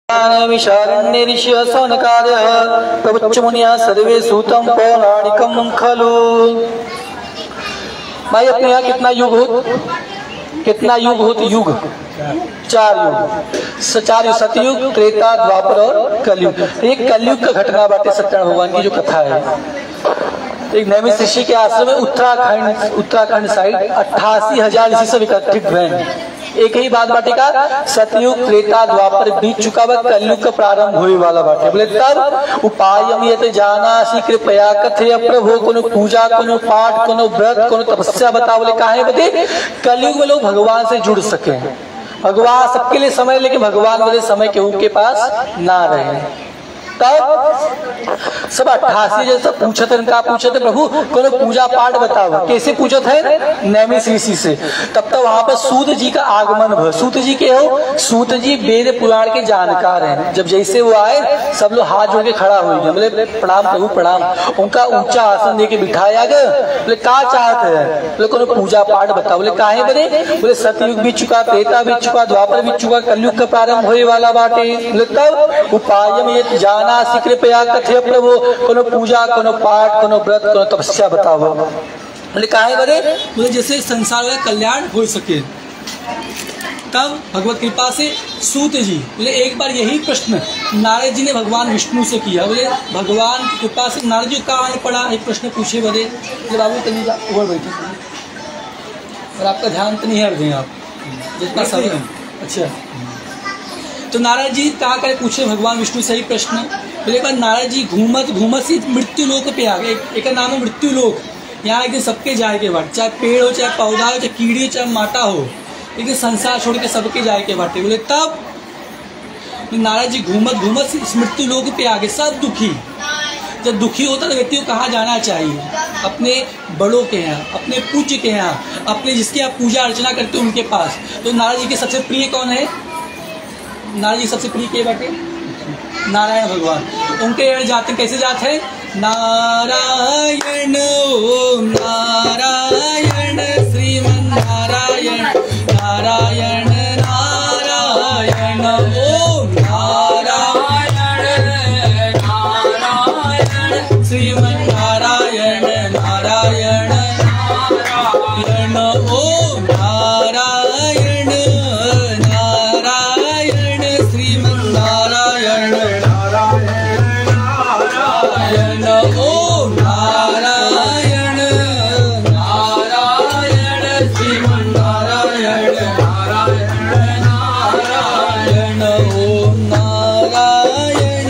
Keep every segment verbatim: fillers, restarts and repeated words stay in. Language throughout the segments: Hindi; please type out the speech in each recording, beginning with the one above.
विशारण्य ऋषिः सौनकादयः प्रवच्चमुनिः सर्वे सूतं पौराणिकं खलु। भाई अपने यहाँ कितना युग हो, कितना युग हो? तो युग चार युग, चार युग, सतयुग, त्रेता, द्वापर और कलयुग। एक कलयुग का घटना बाटे सत्यनारायण भगवान की जो कथा है। एक नैमिष ऋषि के आश्रम में उत्तराखंड उत्तराखंड साइड अट्ठासी हजार ऋषि सब इकट्ठित हुए हैं। एक ही बात बाटे का सतयुग, त्रेता, द्वापर बीत चुका बा, कलयुग का प्रारंभ होने वाला बाटे। बोले तब उपायम यत जानासि कृपया कथय प्रभु, कोनो पूजा, कोनो पाठ, कोनो व्रत, कोनो तपस्या बताओ। बोले काहे बते? कलयुग में लोग भगवान से जुड़ सके। भगवान सबके लिए समय, लेकिन भगवान वाले समय केहू के पास ना रहे। तब सब अट्ठासी जैसा पूछते हैं, क्या पूछते प्रभु कोनो पूजा पाठ बताओ। कैसे पूछते हैं? नैमिष ऋषि से। तब तक वहां पर सूत जी का आगमन हुआ। सूत जी के हो? सूत जी वेद पुराण के जानकार हैं। जब जैसे वो आए सब लोग हाथ जोड़ के खड़ा हो गए। बोले प्रणाम प्रभु प्रणाम। उनका ऊंचा आसन देके बिठाया गया। बोले क्या चाहते हैं? बोले कोनो पूजा पाठ बताओ। बोले काहे बने? बोले सतयुग बीत चुका, त्रेता बीत चुका, द्वापर बीत चुका, कलयुग का प्रारंभ होने वाला बाटे। बोले तब उपायम यत जान कृपया कथय प्रभु, कोनो पूजा, कोनो पाठ, कोनो व्रत, कोनो तपस्या बताओ। बोले काहे बने? बोले जैसे संसार में कल्याण हो सके। तब भगवत कृपा से सूत जी बोले एक बार यही प्रश्न नारद जी ने भगवान विष्णु से किया। बोले भगवान की कृपा से नारद जी का आने पड़ा एक प्रश्न पूछे। बोले बाबू तनी ऊपर बैठे और आपका ध्यान तो नहीं हट दें आप जितना समय। अच्छा, तो नारद जी कहा करे पूछे भगवान विष्णु से ही प्रश्न। बोले बार नारद जी घूमत घूमत से मृत्यु लोक पे आ गए। एक नाम है मृत्यु लोक। यहाँ एक दिन सबके जाए के बाट, चाहे पेड़ हो, चाहे पौधा हो, चाहे कीड़ी हो, चाहे माटा हो, लेकिन संसार छोड़ के सबके जाए के बाटे। बोले तब नारद जी घूमत घूमत से मृत्यु लोक पे आ गए। सब दुखी। जब दुखी होता तो व्यक्ति को कहाँ जाना चाहिए? अपने बड़ों के यहाँ, अपने पूज्य के यहाँ, अपने जिसकी आप पूजा अर्चना करते हो उनके पास। तो नारद जी के सबसे प्रिय कौन है? नारद जी सबसे प्रिय के बाटे नारायण भगवान। उनके यहाँ जाते कैसे जाते हैं? नारायण ओम नारायण श्रीमन नारायण नारायण नारायण ओम नारायण नारायण श्रीमन नारायण नारायण नारायण ओम नारायण नारायण श्रीमन नारायण नारायण नारायण ओम नारायण नारायण श्रीमन नारायण नारायण नारायण ओम नारायण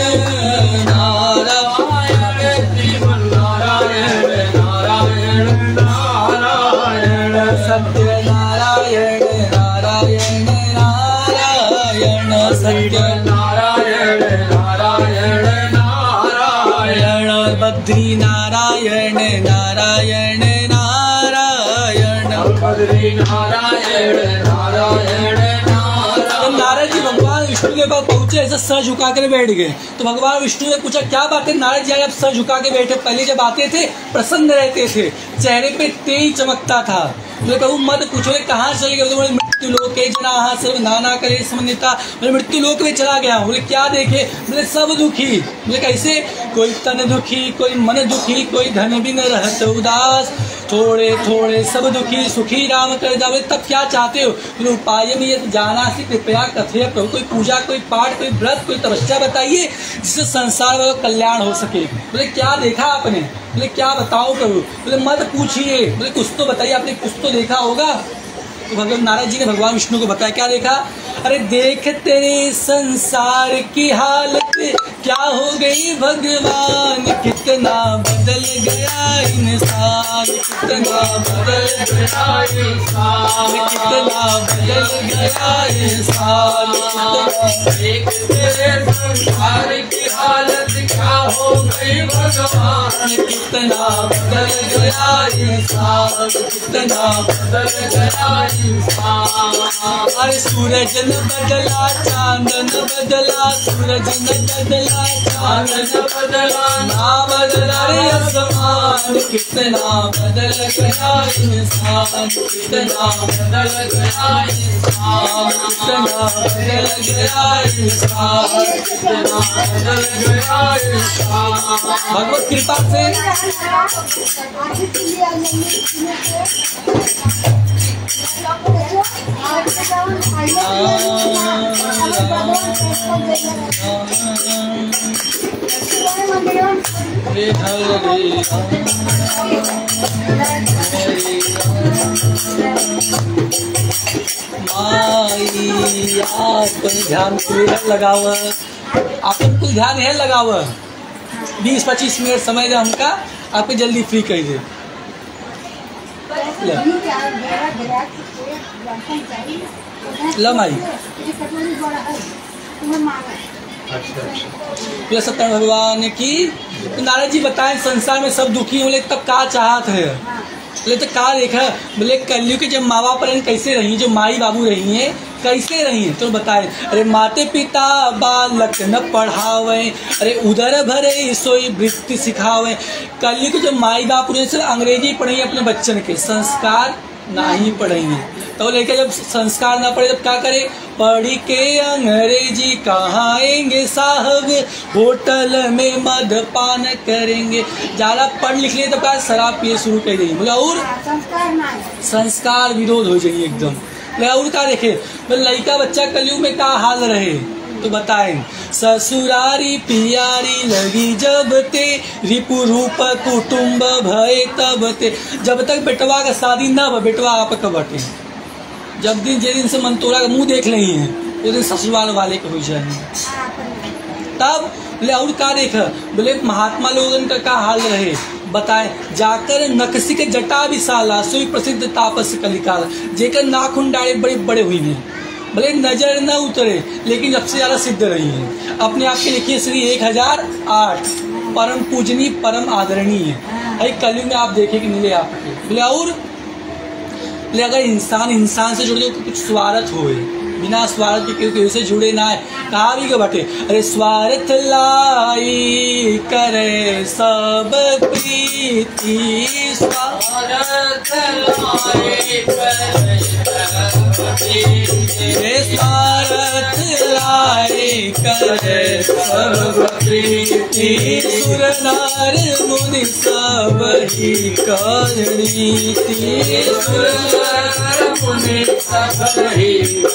नारायण श्रीमन नारायण नारायण नारायण सत्य नारायण नारायण नारायण सत्य नारायण नारायण नारायण बद्री नारायण नारायण नारायण बद्री नारायण नारायण नारायण। नारद जी भगवान विष्णु के पास पहुंचे, ऐसा सर झुका कर बैठ गए। तो भगवान विष्णु ने पूछा क्या बात है? नारद जी आप सर झुका के बैठे, पहले जब आते थे प्रसन्न रहते थे, चेहरे पे तेज चमकता था। बोले कहूँ मत पूछो कहाँ चले गए? बोले मृत्यु लोक जना सर्व नाना करे समन्विता। बोले मृत्यु लोक में चला गया। बोले क्या देखे? बोले सब दुखी। बोले कैसे? कोई तन दुखी, कोई मन दुखी, कोई धन बिन रहत उदास, थोड़े थोड़े सब दुखी, सुखी राम कर जा। बोले तब क्या चाहते हो? बोले उपाय में ये जाना से कृपया कथय प्रभु, कोई पूजा, कोई पाठ, कोई व्रत, कोई तपस्या बताइए जिससे संसार में कल्याण हो सके। बोले क्या देखा आपने? बोले क्या बताओ प्रभु? बोले मत पूछिए। बोले कुछ तो बताइए, आपने कुछ तो देखा होगा। तो भगवान नारद जी ने भगवान विष्णु को बताया। क्या देखा? अरे देख तेरे संसार की हालत क्या हो गई भगवान, कितना बदल गया इंसान, कितना बदल गया इंसान, कितना बदल गया इंसान। देख तेरे संसार की हालत क्या हो गई भगवान, कितना बदल गया इंसान, कितना बदल गया इंसान। अरे सूरज न बदला चांद न बदला, सूरज न बदला चांद न बदला, ना बदला रे आसमान, कितना बदल गया इंसान, कितना बदल गया इंसान, कितना बदल गया इंसान, कितना बदल गया इंसान। भगवत कृपा से माई आप ध्यान लगाव, आपन कुछ ध्यान है लगाव, बीस पच्चीस मिनट समय दे हमका, आपको जल्दी फ्री कर दे। लमाई अच्छा सत्य भगवान की। तो नारद जी बताएं संसार में सब दुखी होले तब का चाहत है, बोले तो का देखा, बोले कलयुग के जब माँ बाप कैसे रही, जो माई बाबू रही है कैसे रही है, तो बताए अरे माते पिता बालक न पढ़ावे, अरे उदर भरे सोई वृत्ति सिखावे। कलयुग के जब माई बाप सिर्फ अंग्रेजी पढ़ी अपने बच्चन के, संस्कार नहीं पढ़ेंगे, तो लेके जब संस्कार ना पढ़े तब क्या करे, पढ़ी के अंग्रेजी कहाँ आएंगे साहब, होटल में मदपान करेंगे। ज्यादा पढ़ लिख लिए तब क्या शराब पिए शुरू कर देंगे, बोला और संस्कार विरोध हो जाएगी एकदम। और क्या देखे लड़का बच्चा कलयुग में क्या हाल रहे, तो बताएं ससुरारी पियारी लगी जब ते, रिपु रूप कुटुम्ब भय तब ते। जब तक बेटवा का शादी न हो, बेटवा आप का बटे, जब दिन जे दिन से मंतोरा का मुंह देख नहीं है उस दिन ससुराल वाले के हो जाएंगे। तब बोले और क्या देखा, बोले महात्मा लोगन का क्या हाल रहे, बताए जाकर नकसी के जटा विशाला, सुई प्रसिद्ध तापस कलिकाल, जेकर नाखून डाले बड़े बड़े हुई हैं, भले नजर न उतरे लेकिन सबसे ज्यादा सिद्ध रही है। अपने आप के लिखिए श्री एक हजार आठ, परम पूजनी परम आदरणीय है। कलयुग में आप देखे कि मिले आपके, बोले और बोले अगर इंसान इंसान से जुड़े तो कुछ स्वार्थ हो, बिना स्वार्थ के किसी से जुड़े ना है। कहा भी के बटे, अरे स्वार्थ लाई करे सब प्रीति, स्वार्थ लाई करे स्वार्थ लाई करे सब प्रीति, सुर नार मुनि सब ही नीति, सुर नार मुनि सब ही।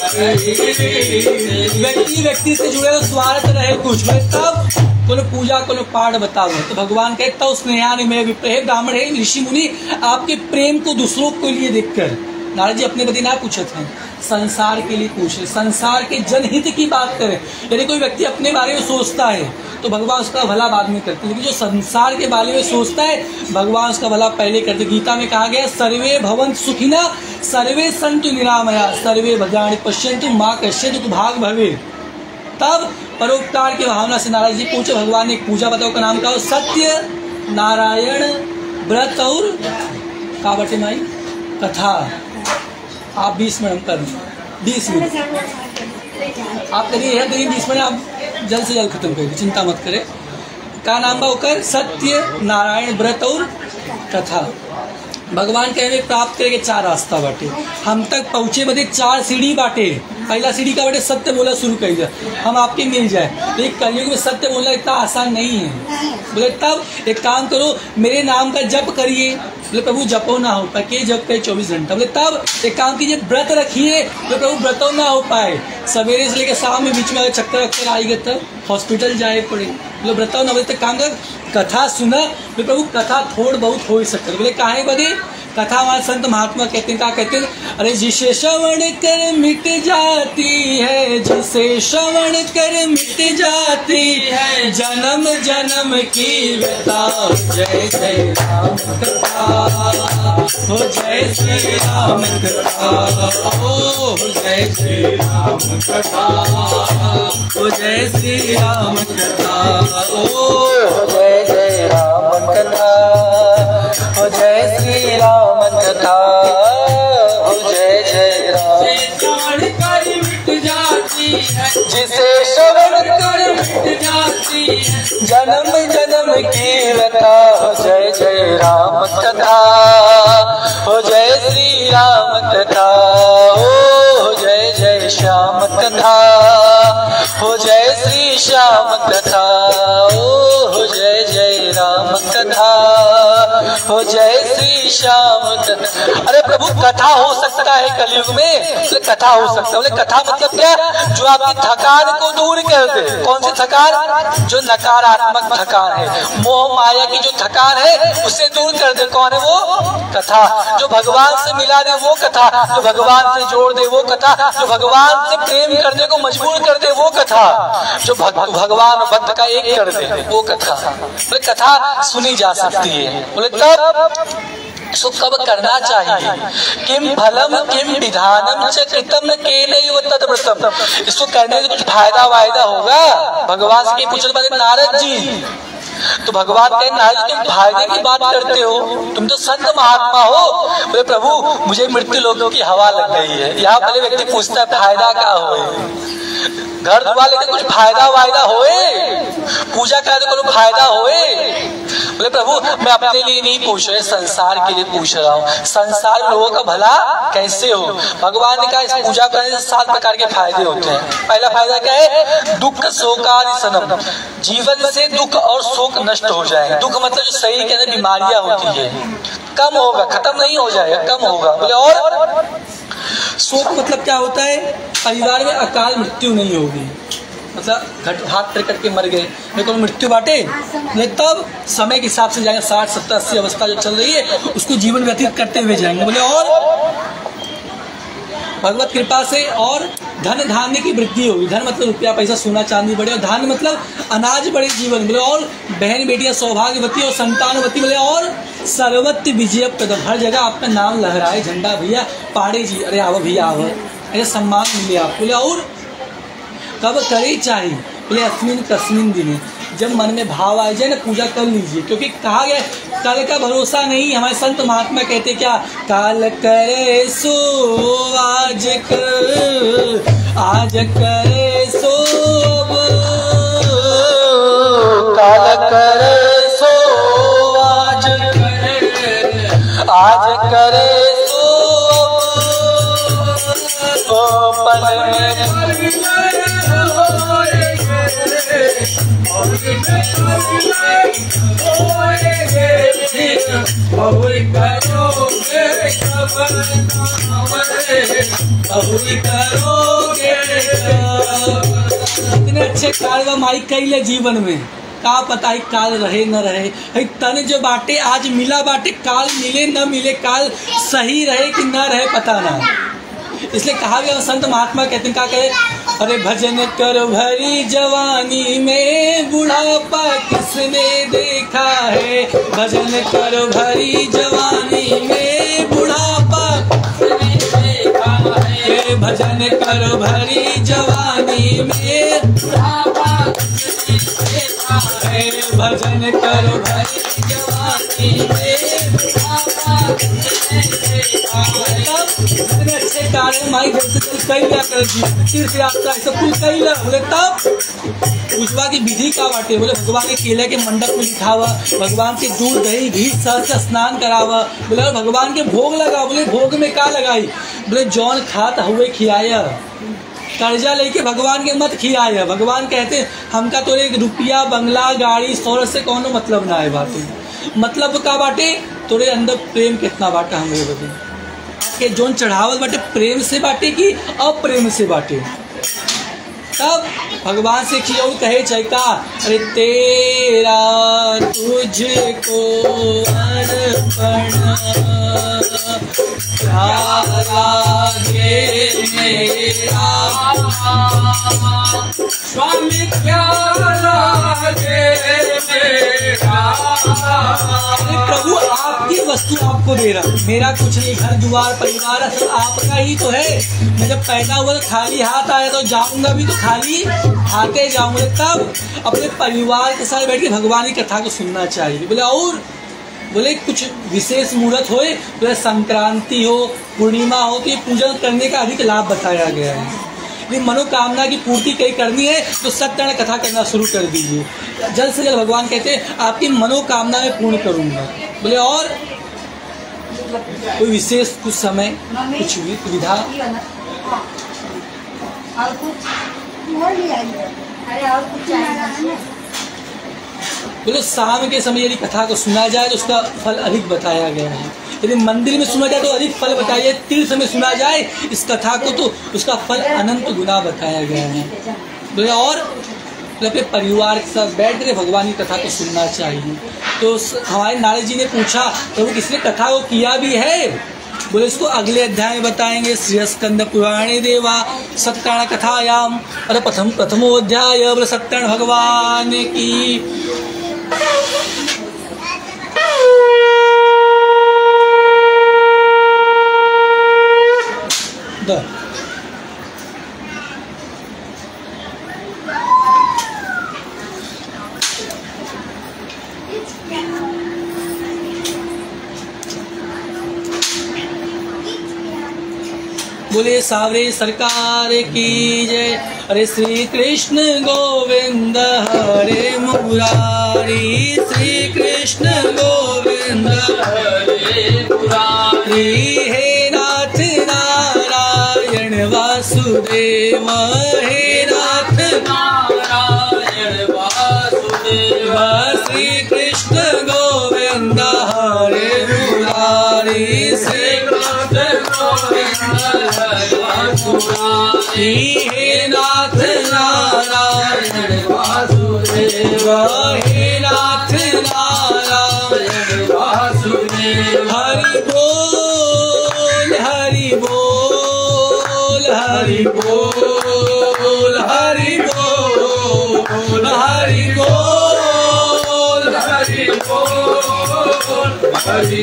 व्यक्ति व्यक्ति से जुड़े तो स्वार्थ रहे कुछ, तब कोनो पूजा कोनो पाठ बताओ, तो भगवान कहता तो स्नेहान में विप्रेम ब्राह्मण है ऋषि मुनि, आपके प्रेम को दूसरों के लिए देखकर। नारद जी अपने बदी ना पूछे थे, संसार के लिए पूछे, संसार के जनहित की बात करें। यदि कोई व्यक्ति अपने बारे में सोचता है तो भगवान उसका भला बाद में करते, लेकिन जो संसार के बारे में सोचता है भगवान उसका भला पहले करते। गीता में कहा गया सर्वे भवन्तु सुखिनः सर्वे सन्तु निरामया सर्वे भद्राणि पश्यन्तु मां कश्चित् भाग भवे। तब परोपकार की भावना से नारद जी पूछे, भगवान ने एक पूजा बताओ का नाम का सत्य नारायण व्रत और का बटे माई कथा। आप बीस मिनट कर बीस मिनट आप करिए, यह करिए बीस मिनट, आप जल्द से जल्द खत्म करिए, चिंता मत करें। का नाम बा होकर सत्य नारायण व्रत और कथा। भगवान के हमें प्राप्त करेंगे चार रास्ता बाटे, हम तक पहुँचे बदे चार सीढ़ी बाटे। पहला सीढ़ी का बाटे सत्य बोला शुरू कर दिया, हम आपके मिल जाए, लेकिन कलयुग में सत्य बोलना इतना आसान नहीं है। बोले तब एक काम करो, मेरे नाम का जप करिए। बोले प्रभु जपो ना हो पाए, के जप करे चौबीस घंटा। बोले तब एक काम कीजिए, व्रत रखिए। बोले प्रभु व्रतो ना हो पाए, सवेरे से लेकर शाम में बीच में अगर चक्कर वक्कर आएगा तब हॉस्पिटल जाए पड़े। बोले व्रतो ना, बोले तक काम कर कथा सुना। बोले प्रभु कथा थोड़ बहुत हो ही सकता। बोले काहे बदे कथा हमारे संत महात्मा कहते हैं, क्या कहते हैं, अरे जिसे श्रवण कर मिट जाती है, जिसे श्रवण कर मिट जाती है जन्म जन्म की व्यथा। जय जय राम कथा, हो जय श्री राम कथा, ओ जय श्री राम कथा, हो जय श्री राम कथा, ओ जय जय राम कथा, हो जय श्री राम कथा, हो जय जय राम। श्रवण कर मिट जाती है, जिसे श्रवण कर मिट जाती है जन्म जन्म की व्यथा। हो जय जय राम कथा, हो जय श्री राम कथा, हो जय जय श्याम कथा, हो जय श्री श्याम कथा, हो जय जय राम कथा, हो जय श्री श्याम कथा। अरे प्रभु कथा हो सकता है कलयुग में? बोले कथा हो सकता है। बोले कथा मतलब क्या? जो आपकी थकान को दूर कर दे। कौन सी थकान? जो नकारात्मक थकान है, मोह माया की जो थकान है उसे दूर कर दे। कौन है वो? कथा। जो भगवान से मिला दे वो कथा, जो भगवान से जोड़ दे वो कथा, जो भगवान से प्रेम करने को मजबूर कर दे वो कथा, जो भग, भगवान भक्त का एक कर दे वो कथा। बोले कथा सुनी जा सकती है। बोले तब इसको कब करना चाहिए? किम फलम किम विधानम च कृतम केनैव तद्व्रतम। इसको करने से कुछ फायदा वायदा होगा? भगवान से पूछने वाले नारद जी, तो भगवान कहे नारद तुम फायदे की बात करते हो, तुम तो संत महात्मा हो। बोले प्रभु मुझे मृत्यु लोगों की हवा लग गई है। यहाँ पहले व्यक्ति पूछता है फायदा क्या होए, घर दुआर लेकर कुछ फायदा वायदा होए, पूजा करने को फायदा होए। बोले प्रभु मैं अपने लिए नहीं पूछ रहा, संसार के लिए पूछ रहा हूँ। संसार में लोगों का भला कैसे हो? भगवान ने कहा इस पूजा करने से सात प्रकार के फायदे होते हैं। पहला फायदा क्या है? दुख शोकारिसनम, जीवन से दुख और शोक नष्ट हो जाए। दुख मतलब जो शरीर के अंदर बीमारियां होती है कम होगा, खत्म नहीं हो जाएगा, कम होगा। बोले और शोक मतलब क्या होता है? परिवार में अकाल मृत्यु नहीं होगी, मतलब घट हाथ पर करके मर गए, मेरे को मृत्यु बांटे। तब समय के हिसाब से जाएंगे, साठ सत्तर अस्सी अवस्था जो चल रही है उसको जीवन व्यतीत करते हुए जाएंगे। बोले और भगवत कृपा से और धन धान्य की वृद्धि होगी। धन मतलब रुपया पैसा सोना चांदी बढ़े, और धान्य मतलब अनाज बढ़े जीवन। बोले और बहन बेटियां सौभाग्यवती और संतानवती। बोले और सर्वत्र विजय प्रदम, हर जगह आपका नाम लहराए, झंडा भैया पाड़े जी, अरे आओ भैया आओ, ऐसे सम्मान मिले आप। बोले और कब करे चाहिए? बोले अस्मिन तस्मिन दिने, जब मन में भाव आ जाए ना पूजा कर लीजिए, क्योंकि कहा गया कल का भरोसा नहीं। हमारे संत महात्मा कहते क्या? काल करे सो आज कर, आज करे सो काल करे सो आज करे, आज करे सो पल में इतने अच्छे कार्य माई कैले जीवन में, का पता है काल रहे न रहे। तन जो बाटे आज मिला बाटे, काल मिले न मिले, काल सही रहे कि न रहे पता ना। इसलिए कहा गया संत महात्मा कहते हैं, क्या कहे? अरे भजन करो भरी जवानी में, बुढ़ापा किसने देखा है? भजन करो भरी जवानी में, बुढ़ापा किसने देखा है? भजन करो भरी जवानी में, बुढ़ापा किसने देखा है? भजन करो भरी जवानी में, बुढ़ापा किसने देखा है? इतने अच्छे कार्य माई कई लिया कर तीर्थ यात्रा सब कुछ कई लिया। बोले तब पूछवा की विधि का बाटे? बोले भगवान के केले के मंडप में लिखावा, भगवान के दूध दही घी सर से स्नान करावा। बोले भगवान के भोग लगा। बोले भोग में क्या लगाई? बोले जौन खात हुए खियाया, कर्जा लेके भगवान के मत खियाया। भगवान कहते हमका तो एक रुपया बंगला गाड़ी शौहरत से कौनो मतलब ना है बाटे। मतलब का बाटे? तोरे अंदर प्रेम कितना बाटा हमें बता के जोन चढ़ावल बाटे, प्रेम से बाटे कि अप्रेम से बाटे? तब भगवान से किया कहे चैता, अरे तेरा तुझको अर्पण लागे मेरा स्वामी, क्या लागे मेरा। प्रभु आपकी वस्तु आपको दे रहा, मेरा कुछ नहीं, घर द्वार परिवार सब आपका ही तो है। मैं जब पैदा हुआ तो खाली हाथ आया, तो जाऊंगा भी तो खाली हाथे जाऊंगा। तब अपने परिवार के साथ बैठ के भगवान की कथा को सुनना चाहिए। बोले और बोले कुछ विशेष मुहूर्त होए, बोले संक्रांति हो, पूर्णिमा हो, तो ये पूजन करने का अधिक लाभ बताया गया है। यदि मनोकामना की पूर्ति कहीं करनी है तो सत्यनारायण कथा करना शुरू कर दीजिए। जल्द से जल्द भगवान कहते हैं आपकी मनोकामना में पूर्ण करूंगा। बोले और कोई विशेष कुछ समय कुछ विधा, बोले शाम के समय यदि कथा को सुना जाए तो उसका फल अधिक बताया गया है। यदि मंदिर में सुना जाए तो अधिक फल बताया, तीर्थ में सुना जाए इस कथा को तो उसका फल अनंत गुना बताया गया है। बोले और अपने परिवार के साथ बैठ कर भगवान की कथा को सुनना चाहिए। तो हमारे नारद जी ने पूछा प्रभु किसने कथा को किया भी है? बोले इसको अगले अध्याय में बताएंगे। श्री स्कंद पुराणे देवा सत्यनारायण कथायाम, अरे प्रथम प्रथमो अध्याय। बोले सत्यनारायण भगवान की द बोले सावरे सरकार की जय। अरे श्री कृष्ण गोविंद हरे मुरारी, श्री कृष्ण गोविंद हरे मुरारी। हे नाथ नारायण वासुदेव, हे नाथ नारायण वासुदेव। श्री कृष्ण गोविंद हरे मुरारी, श्री कृष्ण गोविंद हे नाथ नारायण वासुदेव, हे नाथ नारायण वासुदेव। हरि बोल हरि बोल हरि बोल हरि बोल हरि बोल हरि बोल हरि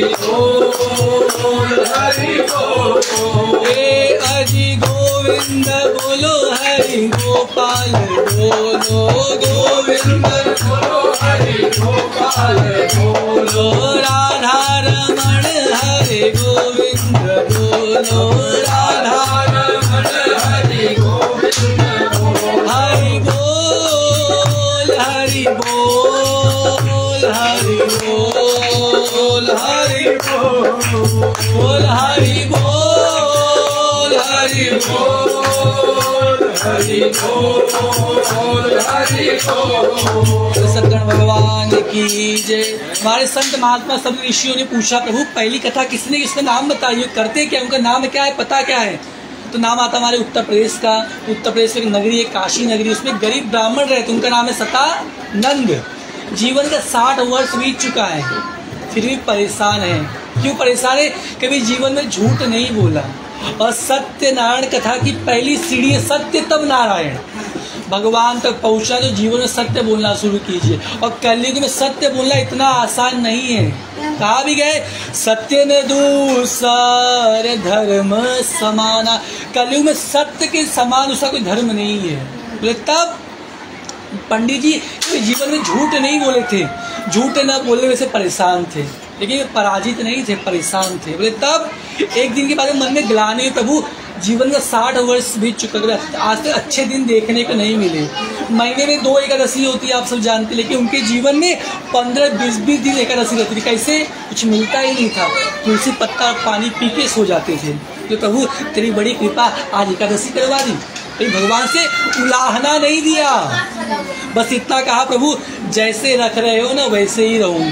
बोल हरि बोल। हरि गोविंद बोलो हरि गोपाल बोलो, गोविंद बोलो हरि गोपाल बोलो। राधा रमण हरि गोविंद बोलो, राधा रमण हरि गोविंद बोलो। हरि बोल हरि बोल हरि बोल हरि बोल हरि बोल हरि बोल हरि बोल हरि बोल। सत्यनारायण भगवान की जय। हमारे संत महात्मा सब ऋषियों ने पूछा प्रभु पहली कथा किसने, इसका नाम बताइए, करते क्या, उनका नाम क्या है, पता क्या है? तो नाम आता हमारे उत्तर प्रदेश का। उत्तर प्रदेश में एक नगरी है काशी नगरी, उसमें गरीब ब्राह्मण रहते, उनका नाम है सतानंद। जीवन का साठ वर्ष बीत चुका है, फिर भी परेशान है। क्यों परेशान है? कभी जीवन में झूठ नहीं बोला। और सत्य नारायण कथा की पहली सीढ़ी है सत्य तब नारायण। भगवान तक पहुंचा तो जीवन में सत्य बोलना शुरू कीजिए। और कलयुग में सत्य बोलना इतना आसान नहीं है। कहा भी गए सत्य न दूसर धर्म समाना। कलयुग में सत्य के समान उसका कोई धर्म नहीं है। बोले तब पंडित जी जीवन में झूठ नहीं बोले थे, झूठ न बोलने में से परेशान थे, लेकिन पराजित नहीं थे, परेशान थे। बोले तब एक दिन के बाद मन में ग्लानि हुई, प्रभु जीवन का साठ वर्ष बीत चुका, आज तक अच्छे दिन देखने को नहीं मिले। महीने में दो एकादशी होती है आप सब जानते, लेकिन उनके जीवन में पंद्रह बीस बीस दिन एकादशी रहती थी। कैसे? कुछ मिलता ही नहीं था, तुलसी पत्ता और पानी पी के सो जाते थे। तो प्रभु तेरी बड़ी कृपा, आज एकादशी करवा दी। भगवान से उलाहना नहीं दिया, बस इतना कहा प्रभु जैसे रख रहे हो ना वैसे ही रहूंगा।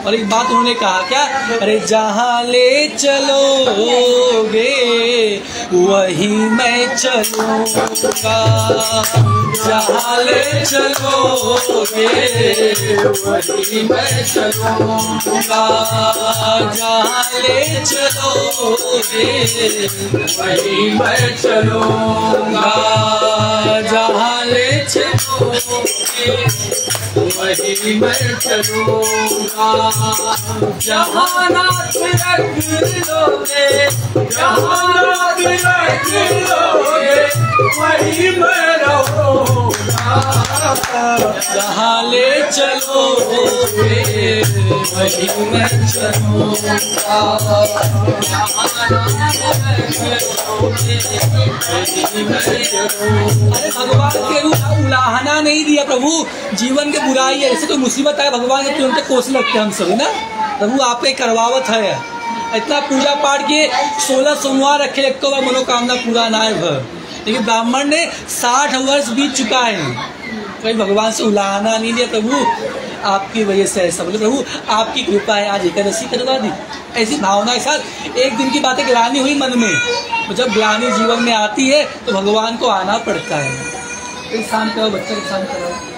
और एक बात उन्होंने कहा क्या, अरे जहाँ ले चलोगे वही मैं चलूँगा, जहाँ ले चलोगे वही मैं चलूँगा, जहाँ ले चलोगे वही मैं चलूँगा, जहाँ ले चलोगे वही मैं चलूँगा, जहाँ नाथ रख लोगे, जहाँ नाथ रख लोगे वही मैं रहूँगा, जहाँ ले चलोगे वही मैं चलूँगा, जहाँ नाथ रख लोगे वही मैं चलूँगा। अरे भगवान के रूप उलाहना नहीं दिया प्रभु, जीवन के बुराई है, ऐसे कोई मुसीबत आए भगवान के तुरंत कोस लगते हम सब ना, प्रभु आपके करवावत है, इतना पूजा पाठ किए, सोलह सोमवार रखे लगता हुआ मनोकामना पूरा ना है, लेकिन ब्राह्मण ने साठ वर्ष बीत चुका है, कोई भगवान से उलाहना नहीं दिया, प्रभु आपकी वजह से ऐसा बोले, प्रभु आपकी कृपा है आज एकादशी करवा दी, ऐसी भावना के साथ। एक दिन की बात है, ग्लानि हुई मन में, तो जब ग्लानि जीवन में आती है तो भगवान को आना पड़ता है। एक शांत करो बच्चा, एक शांत करो।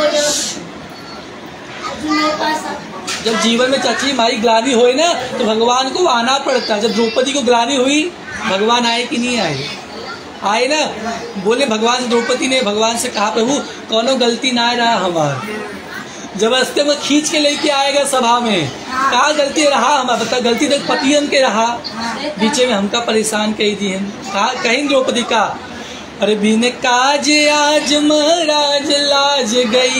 जब जीवन में चाची माई ग्लानि हुई ना तो भगवान को आना पड़ता है। जब द्रौपदी को ग्लानि हुई भगवान आए कि नहीं आए? आए ना। बोले भगवान से, द्रौपदी ने भगवान से कहा प्रभु कौनो गलती ना रहा हमार, जबरदस्ती में खींच के लेके आएगा सभा में, कहा गलती रहा हमारा, बता गलती तो पतियन के रहा, बीचे में हमका परेशान कही दी है, कहा कहीं द्रौपदी का, अरे बिन काज आज महाराज लाज गई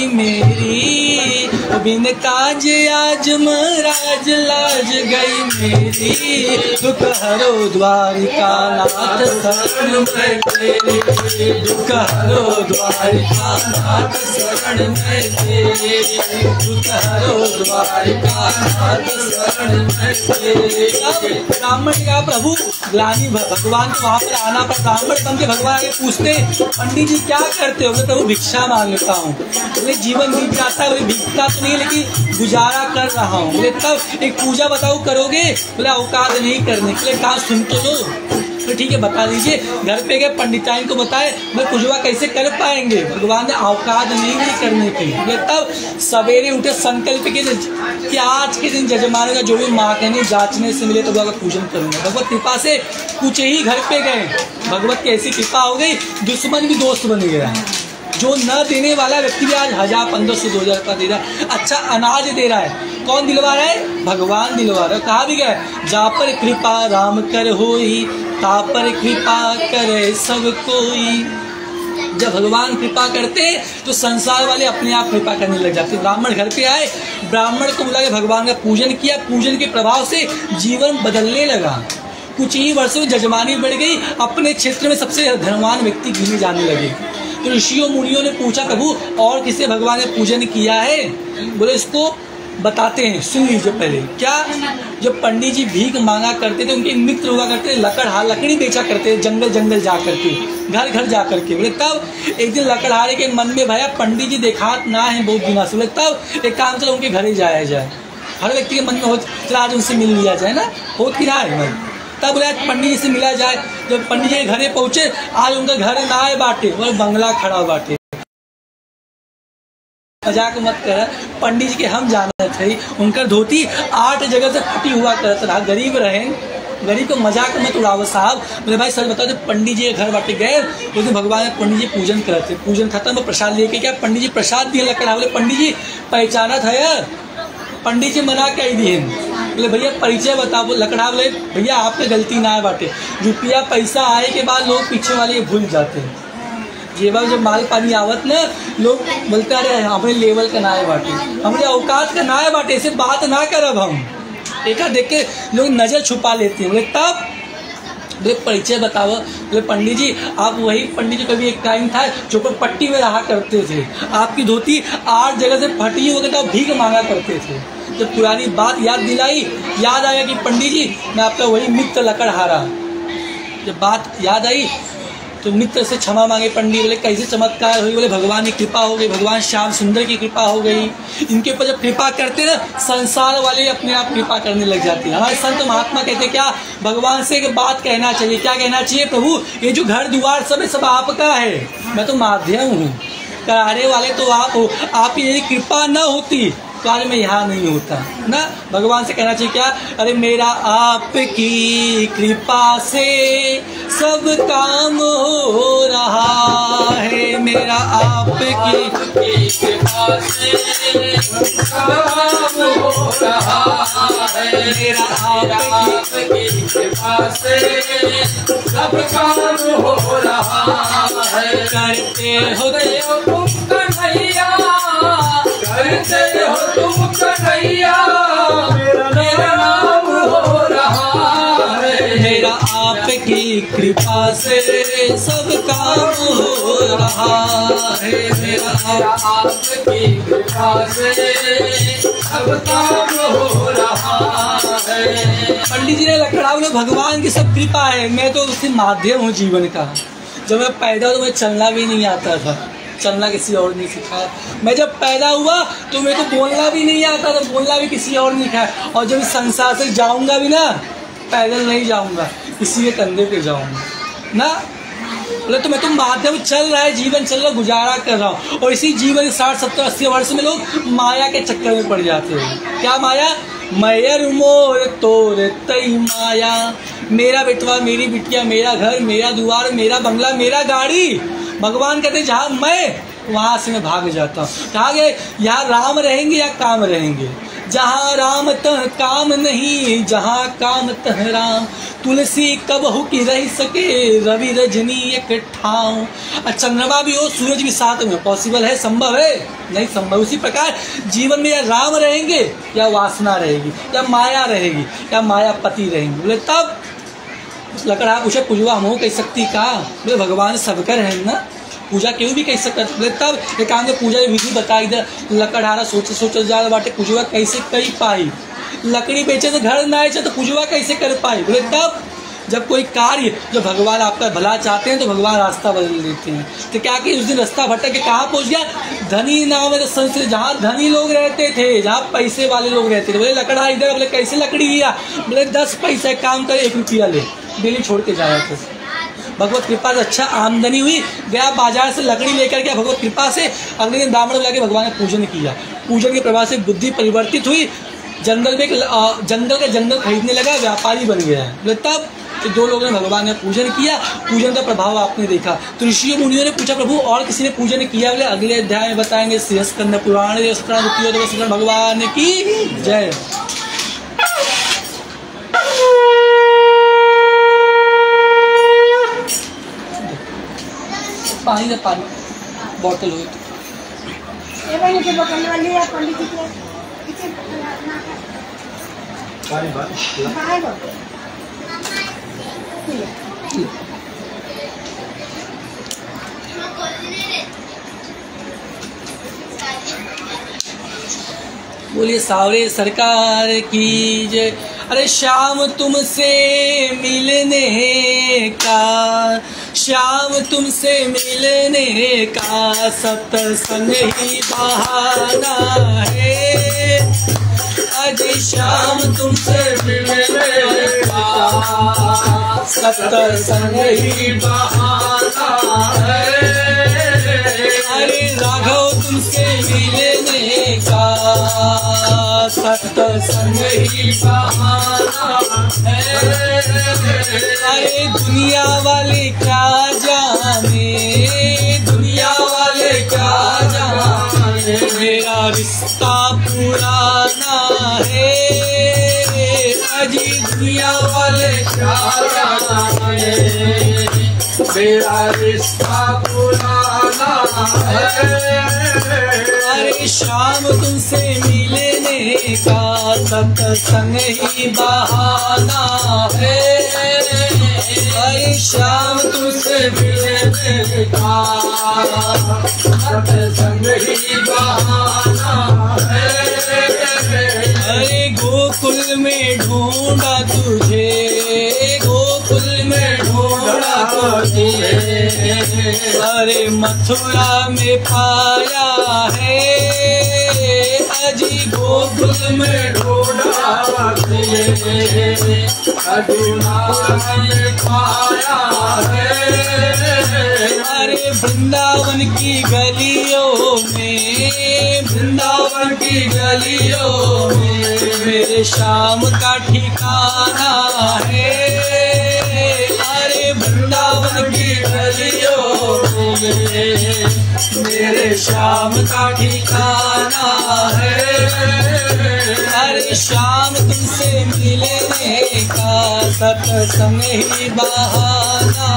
मेरी, बिन काज आज महाराज लाज गई मेरी, दुख हरो द्वारिका नाथ शरण में तेरी, दुख हरो द्वारिका नाथ शरण में तेरी, दुख हरो द्वारिका नाथ शरण में तेरी। ब्राह्मण का प्रभु ग्लानि भगवान को वहाँ पर आना पर ब्राह्मण बन के भगवान के पूछते पंडित जी क्या करते हो? प्रभु भिक्षा मांगता हूँ। बोले जीवन बीत जाता है, बोले भिक्षा तो नहीं लेकिन गुजारा कर रहा हूँ। बोले तब एक पूजा बताओ करोगे? बोले औकात नहीं करने के लिए, कहा सुन तो लो। तो ठीक है बता दीजिए। घर पे गए पंडिताइन को बताए, बोले पूजवा कैसे कर पाएंगे? भगवान ने औकात नहीं करने की। बोले तब सवेरे उठे संकल्प के कि आज के दिन जजमान का जो भी माँ कहने जांचने से मिले तो भगवत पूजन करूंगा। भगवत कृपा से कुछ ही घर पे गए, भगवत की ऐसी कृपा हो गई, दुश्मन भी दोस्त बन गया। जो न देने वाला व्यक्ति भी आज हजार पंद्रह सौ दो हजार रुपया दे रहा है, अच्छा अनाज दे रहा है। कौन दिलवा रहा है? भगवान दिलवा रहा है। कहा भी गया जा पर कृपा राम कर होई, ता पर कृपा करे सब कोई। जब भगवान कृपा करते तो संसार वाले अपने आप कृपा करने लग जाते। ब्राह्मण घर पे आए, ब्राह्मण को बुला के भगवान का पूजन किया, पूजन के प्रभाव से जीवन बदलने लगा। कुछ ही वर्षों में जजमानी बढ़ गई, अपने क्षेत्र में सबसे धनवान व्यक्ति गिने जाने लगे। तो ऋषियों मुनियों ने पूछा प्रभु और किसे भगवान ने पूजन किया है? बोले इसको बताते हैं, सुन लीजिए पहले। क्या? जब पंडित जी भीख मांगा करते थे, उनके मित्र हुआ करते थे, लकड़हार लकड़ी बेचा करते थे, जंगल जंगल जा करके, घर घर जा करके। बोले तब एक दिन लकड़हारे के मन में भया पंडित जी देखा ना है बहुत दिनों से। बोले तब एक काम चलो उनके घर ही जाया जाए। हर व्यक्ति के मन में हो चला आज उनसे मिल लिया जाए ना, हो कि ना है। तब बोले पंडित जी से मिला जाए। जब पंडित जी घरे पहुंचे, आज उनका घर ना आए बाटे और बंगला खड़ा बाटे। मजाक मत कर, पंडित जी के हम जाना थे, उनका धोती आठ जगह से फटी हुआ करता था। गरीब रहे, गरीब को मजाक मत उड़ाओ साहब। बोले भाई सच बताओ, पंडित जी के घर बाटे गए, उस दिन भगवान ने पंडित जी पूजन करते, पूजन खत्म प्रसाद लेके क्या पंडित जी प्रसाद दिए लकड़ा। बोले पंडित जी पहचाना था यार? पंडित जी मना कह दिए। बोले भैया परिचय बताओ। लकड़ा बोले भैया आपके गलती ना है बाटे, रुपया पैसा आए के बाद लोग पीछे वाले भूल जाते हैं। ये बात जब माल पानी आवत ना, लोग बोलते अरे हमारे लेवल का ना है बाटे, हमारे औकात का ना है बाटे, ऐसे बात ना करब हम। एक देख के लोग नजर छुपा लेते हैं। बोले तब बोले परिचय बताओ। बोले पंडित जी आप वही पंडित जी, कभी एक टाइम था चौपट पट्टी में रहा करते थे, आपकी धोती आठ जगह से फटी हो गई तो भीख मांगा करते थे। जब पुरानी बात याद दिलाई, याद आया कि पंडित जी मैं आपका वही मित्र लकड़हारा। जब बात याद आई तो मित्र से क्षमा मांगे पंडित। बोले कैसे चमत्कार हुई? बोले भगवान की कृपा हो गई, भगवान श्याम सुंदर की कृपा हो गई। इनके ऊपर जब कृपा करते ना, संसार वाले अपने आप कृपा करने लग जाते हैं। हमारे संत महात्मा कहते क्या, भगवान से एक बात कहना चाहिए। क्या कहना चाहिए? प्रभु ये जो घर द्वार सब है सब आपका है, मैं तो माध्यम हूँ, कराने वाले तो आप हो। आप ये कृपा न होती तो आज मैं यहाँ नहीं होता ना। भगवान से कहना चाहिए क्या, अरे मेरा आपकी कृपा से सब काम हो रहा है, मेरा आपकी कृपा से सब काम हो रहा है, मेरा आपकी कृपा से सब काम हो रहा है। करते हो तुम कन्हैया, करते हो तुम कन्हैया, मेरा नाम हो रहा है, मेरा आपकी कृपा से सब काम हो रहा है, मेरा आपकी कृपा से सब काम हो रहा है। पंडित जी ने लकड़ा बोले भगवान की सब कृपा है, मैं तो उसके माध्यम हूँ जीवन का। जब मैं पैदा तो मैं चलना भी नहीं आता था, चलना किसी और ने सिखाया। मैं जब पैदा हुआ तो मेरे को बोलना भी नहीं आता था, बोलना भी किसी और ने सिखाया। और जब संसार से जाऊंगा भी ना, पैदल नहीं जाऊंगा, किसी के कंधे पे जाऊंगा ना। बोले तो मैं तो माध्यम चल रहा है, जीवन चल रहा, गुजारा कर रहा हूँ। और इसी जीवन साठ सत्तर अस्सी वर्ष में लोग माया के चक्कर में पड़ जाते हैं। क्या माया? मैयर मोर तोर तई माया, मेरा बेटवा, मेरी बिटिया, मेरा घर, मेरा द्वार, मेरा बंगला, मेरा गाड़ी। भगवान कहते जहाँ मैं, वहाँ से मैं भाग जाता हूँ। कहा गए यहाँ राम रहेंगे या काम रहेंगे? जहाँ राम तह काम नहीं, जहाँ काम तह राम। तुलसी कबहू की रह सके, रवि रजनी एक ठाव। चंद्रमा भी हो, सूरज भी साथ में, पॉसिबल है? संभव है? नहीं संभव। उसी प्रकार जीवन में या राम रहेंगे या वासना रहेगी, या माया रहेगी या मायापति रहेंगे। बोले तब लकड़ा पूछे पूजवा हम कह सकती का? बोले भगवान सबकर है ना, पूजा क्यों भी कैसे कर। बोले तब एक काम पूजा विधि बताई दे। लकड़हारा सोच सोच जा बाटे पूजवा कैसे कर पाई? लकड़ी बेचे तो घर ना आए तो पूजवा कैसे कर पाई? बोले तब जब कोई कार्य, जो भगवान आपका भला चाहते हैं तो भगवान रास्ता बदल देते हैं। तो क्या कि उस दिन रास्ता भटक के कहाँ पहुंच गया? धनी नाम है संस्कृत, जहाँ धनी लोग रहते थे, जहाँ पैसे वाले लोग रहते थे। बोले लकड़ा इधर। बोले कैसे लकड़ी लिया? बोले दस पैसा काम करे, एक रुपया ले, डेली छोड़ के जाया था। भगवत कृपा से अच्छा आमदनी हुई, गया बाजार से लकड़ी लेकर गया। भगवत कृपा से अगले दिन ब्राह्मण बुला के भगवान ने पूजन किया। पूजन के प्रभाव से बुद्धि परिवर्तित हुई, जंगल में जंगल का जंगल खरीदने लगा, व्यापारी बन गया है। बोले तब तो दो लोगों ने भगवान ने पूजन किया। पूजन का प्रभाव आपने देखा। तो ऋषियों मुनियों ने पूछा प्रभु और किसी ने पूजन किया? बोले अगले अध्याय में बताएंगे। स्कंद पुराण भगवान की जय। पानी का पानी बोतल हो बोलिए सावरे सरकार की जय। अरे श्याम तुमसे मिलने का, श्याम तुमसे मिलने का सत्संग ही बहाना है। अजय श्याम तुमसे मिलने का सत्संग ही बहाना है। अरे राघव तुमसे मिलने का सत्संग ही बहाना है। अरे दुनिया वाले क्या जाने, दुनिया वाले क्या जाने, मेरा रिश्ता पुराना है। अजी दुनिया वाले क्या जाने, मेरा रिश्ता पुराना है। अरे शाम तुमसे मिलने का सत्संग ही बहाना है। अरे शाम तुमसे मिलने का सत्संग ही बहाना है। अरे गोकुल में ढूंढा तुझे, गोकुल में ढूंढा तुझे, अरे मथुरा में पाया है, अजी गोकुल में ढूंढा में पाया है। अरे वृंदावन की गलियों में, वृंदावन की गलियों में मेरे श्याम का ठिकाना है। अरे वृंदावन की गलियों में मेरे श्याम का ठिकाना है। अरे श्याम तुमसे मिलने का सत्संग ही बहाना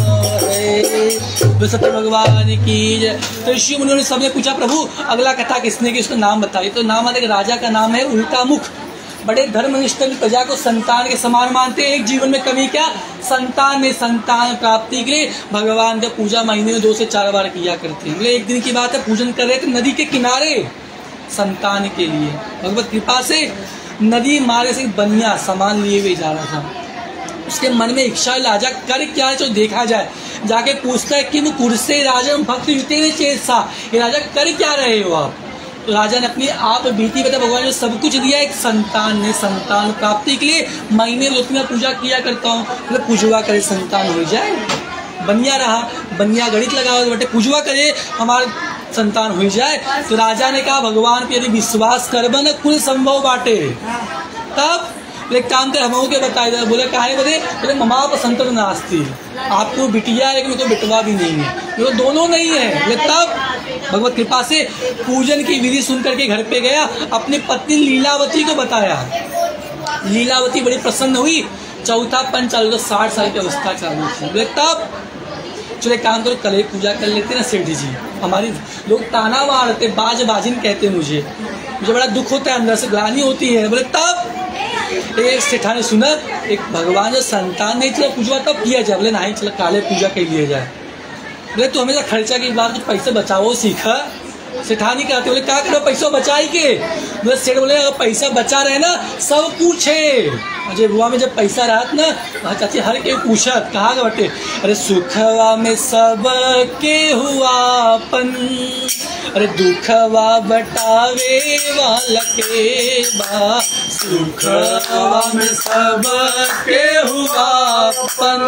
है। सत्य भगवान की जय। तो ऋषि मुनियों ने सबने पूछा प्रभु अगला कथा किसने की, उसका नाम बताइए। तो नाम आने राजा का नाम है उल्टा मुख। बड़े धर्मनिष्ठ प्रजा को संतान के समान मानते। एक जीवन में कमी क्या, संतान ने संतान प्राप्ति के लिए भगवान का पूजा महीने में दो से चार बार किया करते हैं। बोले एक दिन की बात है, पूजन कर रहे थे नदी के किनारे संतान के लिए। भगवत कृपा से नदी मार्ग से बनिया सामान लिए हुए जा रहा था। उसके मन में इच्छा, राजा कर क्या है जो देखा जाए। जाके पूछता है कि कुर्से राजा भक्त युते चेतसा, ये राजा कर क्या रहे हो आप। तो राजा ने अपनी आप बीती बता भगवान ने सब कुछ दिया, एक संतान ने संतान प्राप्ति के लिए महीने में मैं पूजा किया करता हूँ। मतलब पूजवा करे संतान हो जाए, बनिया रहा बनिया गणित लगा बटे पूजवा करे हमारे संतान हो जाए। तो राजा ने कहा भगवान पे यदि विश्वास करबन न कुल संभव बाटे। तब एक काम कर हम के बताए जाए। बोले काहे बोले बोले ममा पसंत नास्ती, आपको बिटिया है लेकिन बिटवा भी नहीं है, वो दोनों नहीं है। बोले तब भगवत कृपा से पूजन की विधि सुन करके घर पे गया, अपनी पत्नी लीलावती को बताया। लीलावती बड़ी प्रसन्न हुई। चौथा पंच चालू, साठ साल की अवस्था चालू थी। बोले तब चलो एक काम करो कल पूजा कर लेते ना सेठ जी। हमारी लोग ताना मारते, बाज बाजिन कहते मुझे मुझे बड़ा दुख होता है, अंदर से ग्लानि होती है। बोले तब एक सेठा ने सुना एक भगवान जो संतान नहीं चला पूजा तब किया जाए। बोले नहीं चला काले पूजा कर लिया जाए। बोले तो हमेशा खर्चा की बात कुछ पैसे बचाओ सीखा। सेठा नहीं कहते, बोले क्या करो पैसा बचाई के। बोले सेठ बोले अगर पैसा बचा रहे ना सब पूछे। मुझे बुआ में जब पैसा रहा ना वहाँ चाची हर के पूछत कहा गए बटे। अरे सुखवा में सब के हुआपन, अरे दुखवा बटावे वाला के बा। सुखवा में सब के हुआपन,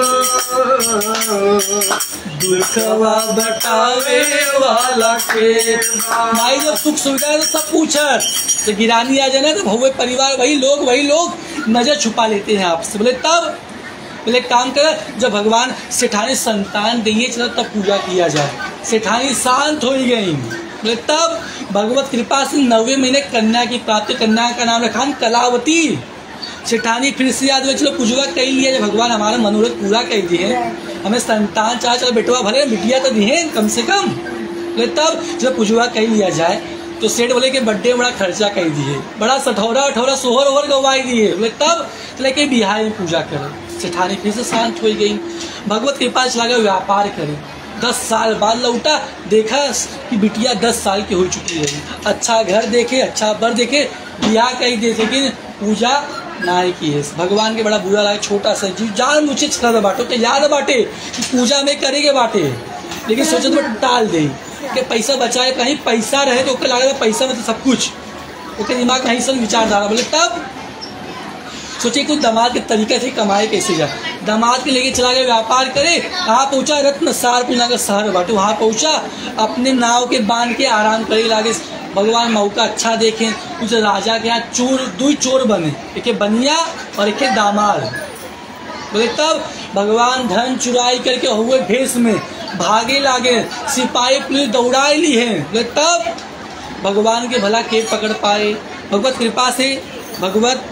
दुखवा बटावे वाला के भाई। जब सुख सुविधा तो सब पूछत, तो गिरानी आ जाए ना तो भवे परिवार वही लोग वही लोग नजर छुपा लेते हैं आपसे। बोले तब बोले काम कर जब भगवान सेठानी संतान देंगे चलो तब पूजा किया जाए। सेठानी शांत हो गई। बोले तब भगवत कृपा से नौवे महीने कन्या की प्राप्ति, कन्या का नाम रखा कलावती। सेठानी फिर से याद हुआ चलो पूजा कर लिया जब भगवान हमारा मनोरथ पूरा कर दिए, हमें संतान चाहे चलो बेटवा भले बिटिया तो दिए कम से कम। बोले तब जब पूजा कर लिया जाए तो सेठ बोले कि बर्थडे बड़ा खर्चा कर दिए, बड़ा सठौरा अठौरा सोहर ओहर गवाई दिए। बोले तब चले के बिहार में पूजा करे। सेठानी फिर से शांत हो गई। भगवत कृपा से लगा व्यापार करे। दस साल बाद लौटा, देखा कि बिटिया दस साल की हो चुकी है। अच्छा घर देखे, अच्छा बर देखे, बिहार कही दे, लेकिन पूजा ना की है। भगवान के बड़ा बुरा लगा। छोटा सा जीव जान मुझे छा बाटो तो याद बाटे कि पूजा में करेंगे बाटे, लेकिन सोचे तो टाल दे कि पैसा बचाए, कहीं पैसा रहे तो लगा पैसा मतलब सब कुछ ओके दिमाग कहीं से विचारधारा। बोले तब सोचे कुछ दामाद के तरीके से कमाए कैसे जाए। दामाद के लेके चला गया व्यापार करे। कहाँ पहुंचा, रत्न सार पूना का शहर बाटो वहाँ पहुंचा। अपने नाव के बांध के आराम करे लागे। भगवान मौका अच्छा देखे, उस राजा के यहाँ चोर दो चोर बने, एक बनिया और एक दामाद। बोले तब भगवान धन चुराई करके हुए भेष में भागे लागे। सिपाही पुलिस दौड़ाई ली है। बोले तब भगवान के भला के पकड़ पाए। भगवत कृपा से भगवत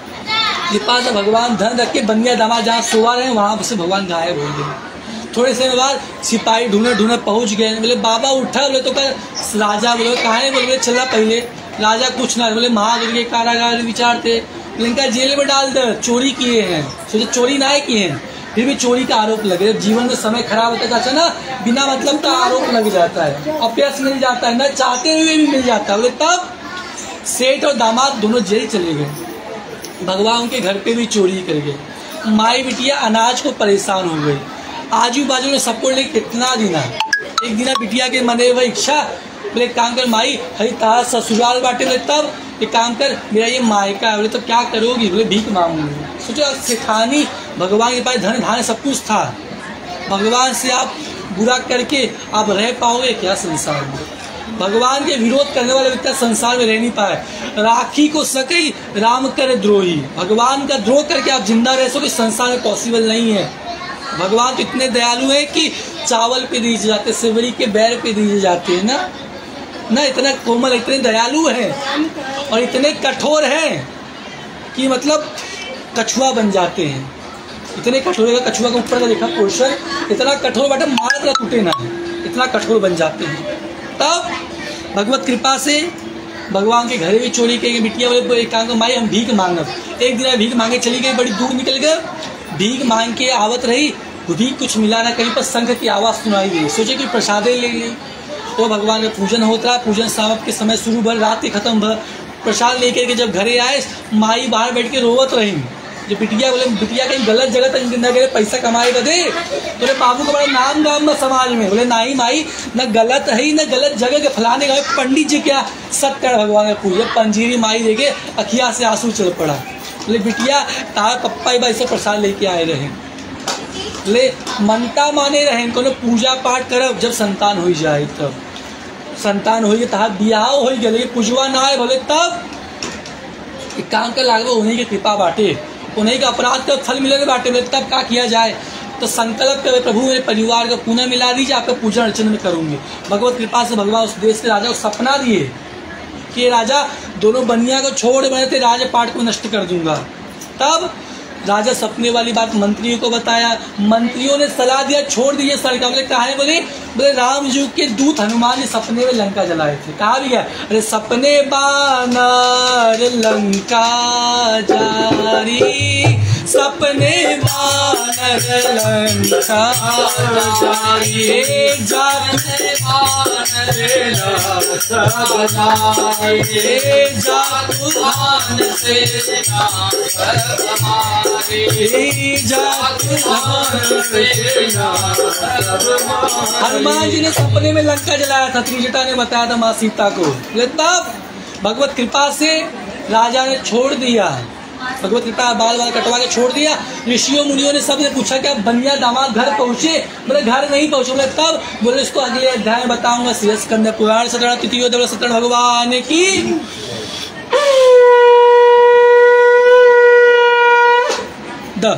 कृपा से भगवान धन रख के बनिया दामाद जहाँ सोवा रहे वहां से भगवान गायब हो गए। थोड़े समय बाद सिपाही ढूंढे ढूंढे पहुंच गए। बोले बाबा उठा। बोले तो कर राजा बोले कहा है। बोले चला पहले राजा कुछ ना। बोले महावीर के कारागार विचार थे, इनका जेल में डाल दे, चोरी किए हैं। सोचे चोरी ना किए हैं फिर भी चोरी का आरोप लगे। जीवन में समय खराब होता है ना, बिना मतलब का आरोप लग जाता है, अपयश मिल जाता है, न चाहते हुए भी मिल जाता है। बोले तब सेठ और दामाद दोनों जेल चले गए। भगवान के घर पे भी चोरी कर गए। माई बिटिया अनाज को परेशान हो गई। आजू बाजू में सबको ले कितना दिना। एक दिना बिटिया के मने वह इच्छा, बोले काम कर माई हरी तारा ससुराल बाटे, बोले तब एक काम कर मेरा ये मायका है। बोले तो क्या करोगी? बोले भीख मांगूंगी। सोचो सिखानी भगवान के पास धन धान सब कुछ था, भगवान से आप बुरा करके आप रह पाओगे क्या संसार में? भगवान के विरोध करने वाले व्यक्ति संसार में रह नहीं पाए। राखी को सकई राम करे द्रोही, भगवान का द्रोह करके आप जिंदा रह सकोगे संसार में पॉसिबल नहीं है। भगवान तो इतने दयालु है कि चावल पे दिए जाते, सेवरी के बैर पे दिए जाते हैं ना ना इतना कोमल, इतने दयालु हैं और इतने कठोर हैं कि मतलब कछुआ बन जाते हैं। इतने कठोर है, कछुआ के ऊपर का देखा पोर्शन इतना कठोर बाटे मार ना टूटे ना, इतना कठोर बन जाते हैं। तब भगवत कृपा से भगवान के घरे भी चोरी की बिटिया बोले एक काम माई हम भीख मांगब। एक दिन भीख मांगे चली गई, बड़ी दूर निकल गए, भीख मांग के आवत रही, भी कुछ मिला ना, कहीं पर शंख की आवाज़ सुनाई दी। सोचे कि प्रसादे ले ली, तो भगवान का पूजन होता है, पूजन शाम के समय शुरू भर रात के खत्म भर प्रसाद लेकर के जब घरे आए, माई बाहर बैठ के रोवत रही। जो बिटिया बोले बिटिया कहीं गलत जगह तक न गए, पैसा कमाए दे बोले बाबू का बड़ा नाम गाम में समाज में। बोले नहीं माई न गलत है न गलत जगह के फलाने गए पंडित जी क्या सत्य भगवान का पूजे। पंजीरी माई देखे अखिया से आंसू चल पड़ा। बोले बिटिया तार पप्पा ही से प्रसाद लेके आए रहे। बोले मनता माने रहे इनको पूजा पाठ करब, जब संतान हो जाए तब संतान हो तहा बियाह हो गए, पूजवा ना आए बोले तब एक काम कर लागो उन्हीं की कृपा बाटे, उन्हीं का अपराध का फल मिले बाटे। बोले तब क्या किया जाए? तो संकल्प करे प्रभु मेरे परिवार का पुनः मिला दीजिए, आपका पूजन अर्चन में करूंगी। भगवत कृपा से भगवान उस देश के राजा को सपना दिए कि राजा दोनों बनिया को छोड़ मैं थे राज पाठ को नष्ट कर दूंगा। तब राजा सपने वाली बात मंत्रियों को बताया, मंत्रियों ने सलाह दिया छोड़ दीजिए सरकार। बोले कहा है? बोले बोले राम जी के दूत हनुमान ने सपने में लंका जलाए थे। कहा भी गया अरे सपने बानर लंका जारी, सपने बानर लंका जारी, जाते बानर जातु भान से हनुमान जी ने सपने में लंका जलाया था, त्रिजटा ने बताया था माँ सीता को। तब भगवत कृपा से राजा ने छोड़ दिया, भगवत कृपा बाल बाल कटवा के छोड़ दिया। ऋषियों मुनियों ने सबने पूछा क्या बनिया दामाद घर पहुंचे? बोले घर नहीं पहुंचे। बोले तब बोले इसको अगले अध्याय में बताऊंगा। श्री स्कंद पुराण सत्रह तिथियों दल सत्रह भगवान की द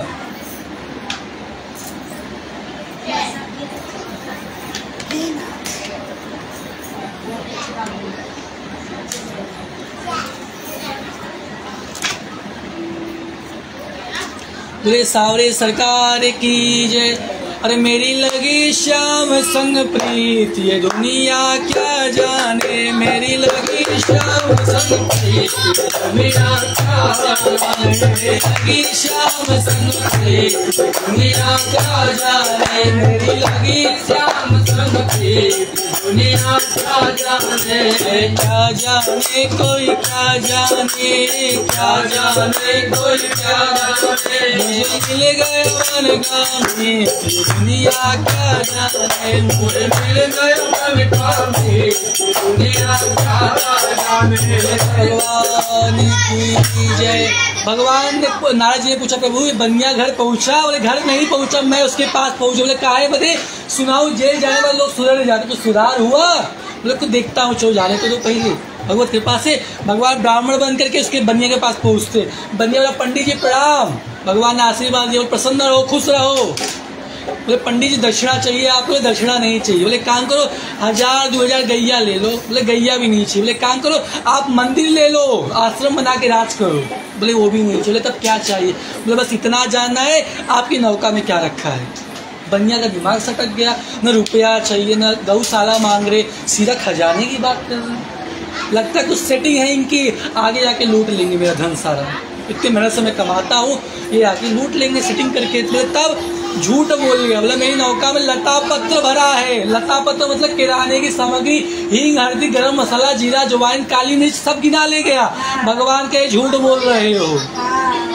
बोले सावरे सरकार की जय। अरे मेरी लगी श्याम संग प्रीत, ये दुनिया क्या जाने। मेरी लगी श्याम संग प्रीत, दुनिया क्या जाने। लगी श्याम संग प्रीत, दुनिया क्या जाने। मेरी लगी श्याम संग प्रीत, दुनिया क्या जाने। क्या जाने कोई क्या जाने, क्या जाने कोई क्या जाने। मुझे मिल गए मनगामी, दुनिया क्या जाने। मुझे मिल गए मनगामी, दुनिया क्या जाने। भगवान की जय। भगवान ने नारद जी ने पूछा प्रभु बनिया घर पहुंचा? बोले घर नहीं पहुंचा, मैं उसके पास पहुंचा। बोले काहे बदे? सुनाओ जेल जाने वाले लोग सुधर जाते, तो सुधार हुआ? बोले को देखता हूँ चो जाने तो, तो पहले भगवत कृपा से भगवान ब्राह्मण बन करके उसके बनिया के पास पहुंचते। बनिया वाला पंडित जी प्रणाम, भगवान ने आशीर्वाद दिया, प्रसन्न रहो खुश रहो। बोले पंडित जी दक्षिणा चाहिए आपको? दक्षिणा नहीं चाहिए। बोले काम करो हजार दो हजार गैया ले लो। बोले गैया भी नहीं चाहिए। बोले काम करो आप मंदिर ले लो, आश्रम बना के राज करो। बोले वो भी नहीं चाहिए। बोले तब क्या चाहिए? बोले बस इतना जानना है आपकी नौका में क्या रखा है। बनिया का दिमाग सटक गया, न रुपया चाहिए न गौशाला मांग रहे, सीधा खजाने की बात कर रहे। लगता है कुछ सेटिंग है इनकी, आगे जाके लूट लेंगे मेरा धन सारा, इतनी मेहनत से मैं कमाता हूँ, ये आके लूट लेंगे सेटिंग करके। तब झूठ बोल गया। बोला मेरी नौका में लता पत्र भरा है। लता पत्र मतलब किराने की सामग्री, हींग हल्दी गरम मसाला जीरा जवाइन काली मिर्च सब गिना ले गया। भगवान के झूठ बोल रहे हो।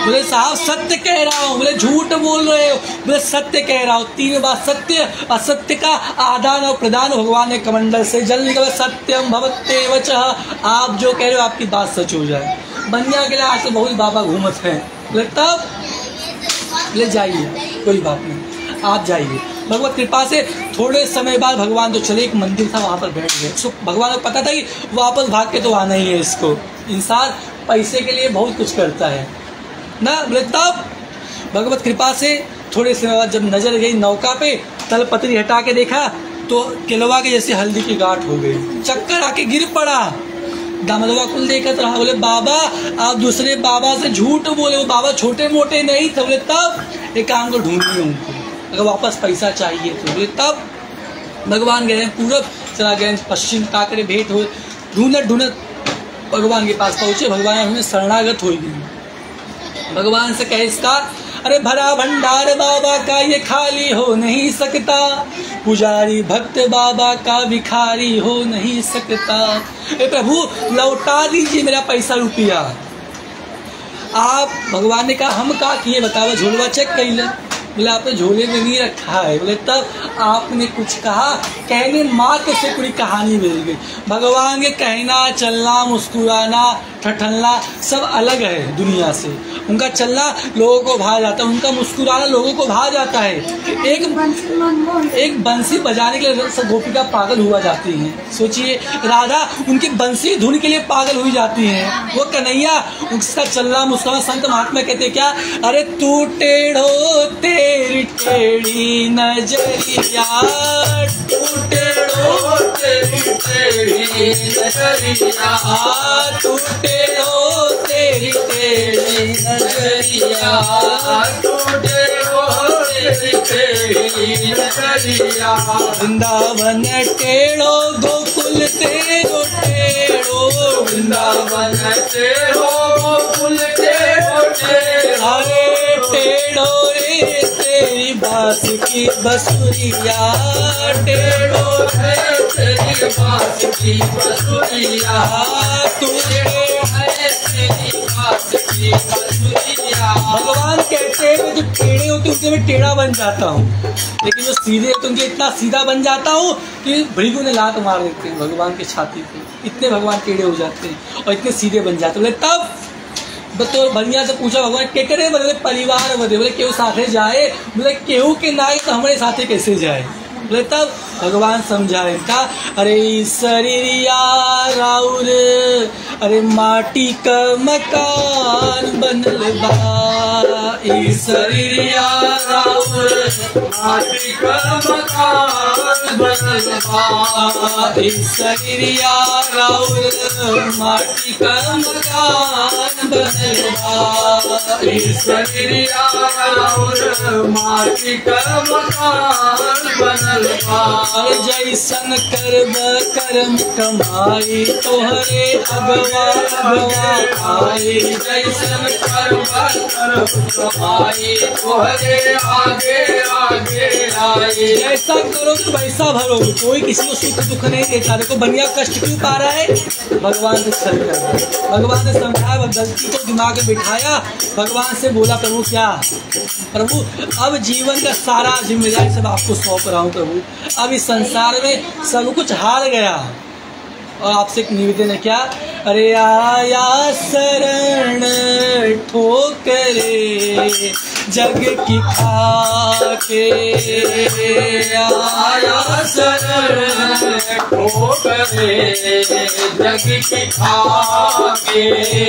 बोले साहब सत्य कह रहा हूँ। बोले झूठ बोल रहे हो। बोले सत्य कह रहा हूँ। तीन बार सत्य असत्य का आदान और प्रदान भगवान ने कमंडल से जल निकला। सत्यम भवत्येव च, आप जो कह रहे हो आपकी बात सच हो जाए। बनिया के लिए आज तो बहुत बाबा घूमत हैं। बोले तब ले जाइए, कोई बात नहीं, आप जाइए। भगवत कृपा से थोड़े समय बाद भगवान तो चले, एक मंदिर था वहाँ पर बैठ गए। सो भगवान को पता था कि वापस भाग के तो आना ही है इसको, इंसान पैसे के लिए बहुत कुछ करता है ना। बोले तब भगवत कृपा से थोड़े समय बाद जब नजर गई नौका पे, तलपत्री हटा के देखा तो केलवा के जैसे हल्दी की गांठ हो गई, चक्कर आके गिर पड़ा। दामोदरवा कुल देखत रहा। बोले बाबा आप दूसरे बाबा से झूठ बोले, वो बाबा छोटे मोटे नहीं थे। बोले तब एक काम को ढूंढिए उनको, अगर वापस पैसा चाहिए तो। बोले तब भगवान गए पूरब, चला गए पश्चिम, काकरे भेंट हो, ढूंढत ढूंढत भगवान के पास पहुंचे। भगवान उन्हें शरणागत हो गई। भगवान से कहे इसका, अरे भरा भंडार बाबा का ये खाली हो नहीं सकता, पुजारी भक्त बाबा का भिखारी हो नहीं सकता। ए प्रभु लौटा दीजिए मेरा पैसा रुपया। आप भगवान ने कहा हम का किए बताओ, झोलवा चेक कर ले। बोले आपने झोले में नहीं रखा है। बोले तब आपने कुछ कहा, कहने मात्र से पूरी कहानी मिल गई। भगवान के कहना चलना मुस्कुराना ठठलना सब अलग है दुनिया से। उनका चलना लोगों को भा जाता है, उनका मुस्कुराना लोगों को भा जाता है। एक एक बंसी बजाने के लिए सब गोपिका पागल हुआ जाती हैं। सोचिए राधा उनकी बंसी धुन के लिए पागल हुई जाती हैं। वो कन्हैया उसका चलना मुस्कुराना, संत महात्मा कहते क्या, अरे तू टेढ़ो तेरी टेढ़ी नजरिया, तू टेढ़ो तेरी टेढ़ी नजरिया, तू टेढ़ो तेरी टेढ़ी नजरिया, तू टेढ़ो तेरी टेढ़ी नजरिया। वृंदावन टेढ़ो गोकुल तेरो टेढ़ो, वृंदावन टेढ़ो गोकुल तेरो टेढ़ो, अरे टेढ़ो रे तेरी बास की बसुरिया, टेढ़ो रे तेरी बास की बसुरिया, तू तेरी बास की बसुरिया। भगवान कहते हैं जो टेढ़े होते उनके मैं टेढ़ा बन जाता हूँ, लेकिन जो सीधे होते उनके इतना सीधा बन जाता हूँ कि भृगु ने लात मार देते हैं भगवान के छाती पे। इतने भगवान टेढ़े हो जाते हैं और इतने सीधे बन जाते हैं। तब तो भैया से पूछा भगवान के करे, बोले परिवार बदे, बोले केहू साथे जाए, बोले केहू के ना तो हमारे साथे कैसे जाए। बोले तब भगवान समझाए का, अरे शरीरिया राउर, अरे माटी का मकान बनल बा, शरीरिया राउर माटी का मकान बनल बा, शरीरिया राउर माटी का मकान बनल बा, शरीरिया राउर माटी का मकान बनल बा। जैसन कर्म कर्म कमाई तोहरे अगवा अगवा खाई, जैसन कर्म कर्म कमाई तोहरे आगे आगे आई। ऐसा करो तो पैसा भरो, कोई किसी को सुख दुख नहीं देता। देखो बनिया कष्ट क्यों पा रहा है, भगवान से छल कर। भगवान ने समझाया, गलती को दिमाग में बिठाया, भगवान से बोला प्रभु क्या, प्रभु अब जीवन का सारा जिम्मेदारी सब आपको सौंप रहा हूँ प्रभु, अब इस संसार में सब कुछ हार गया और आपसे एक निवेदन है क्या, अरे आया शरण ठोकरे जग की खाके, आया शरण ठोकरे जग की खाके,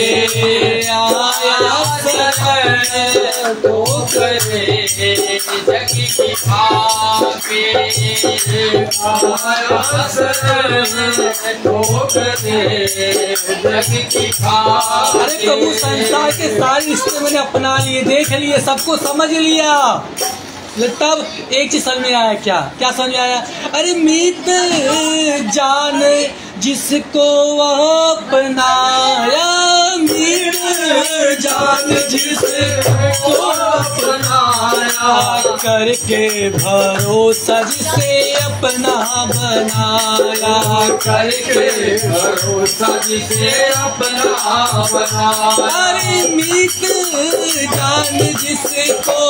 आया शरण ठोकरे जग की खाके, आया शरण अरे प्रभु संसार के सारे रिश्ते मैंने अपना लिए, देख लिए, सबको समझ लिया। तब एक चीज समझ में आया, क्या क्या समझ में आया, अरे मीत जान जिसको वह अपनाया, मीत जान जान जिसको अपनाया, करके भरोसा जिसे अपना बनाया, करके भरोसा जिसे अपना बनाया। अरे मीत जान जिसको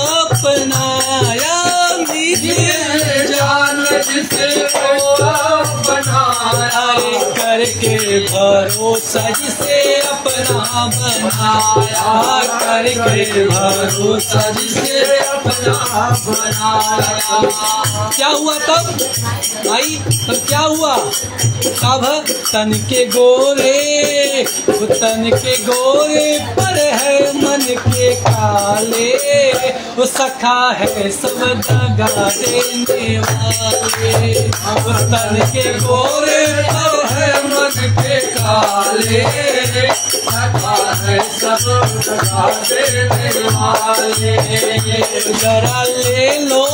अपनाया, मीत जान जिसको अपनाया, करके भरोसा जिसे अपना बनाया, करके भरोसा जिसे अपना बनाया। क्या हुआ तब भाई, तब क्या हुआ? अब तन के गोरे, तन के गोरे पर है मन के काले, वो सखा है सब दगा देने वाले। अब तन के गोरे पर है मन के काले, सखा है सब दगा देने वाले। जरा ले लो,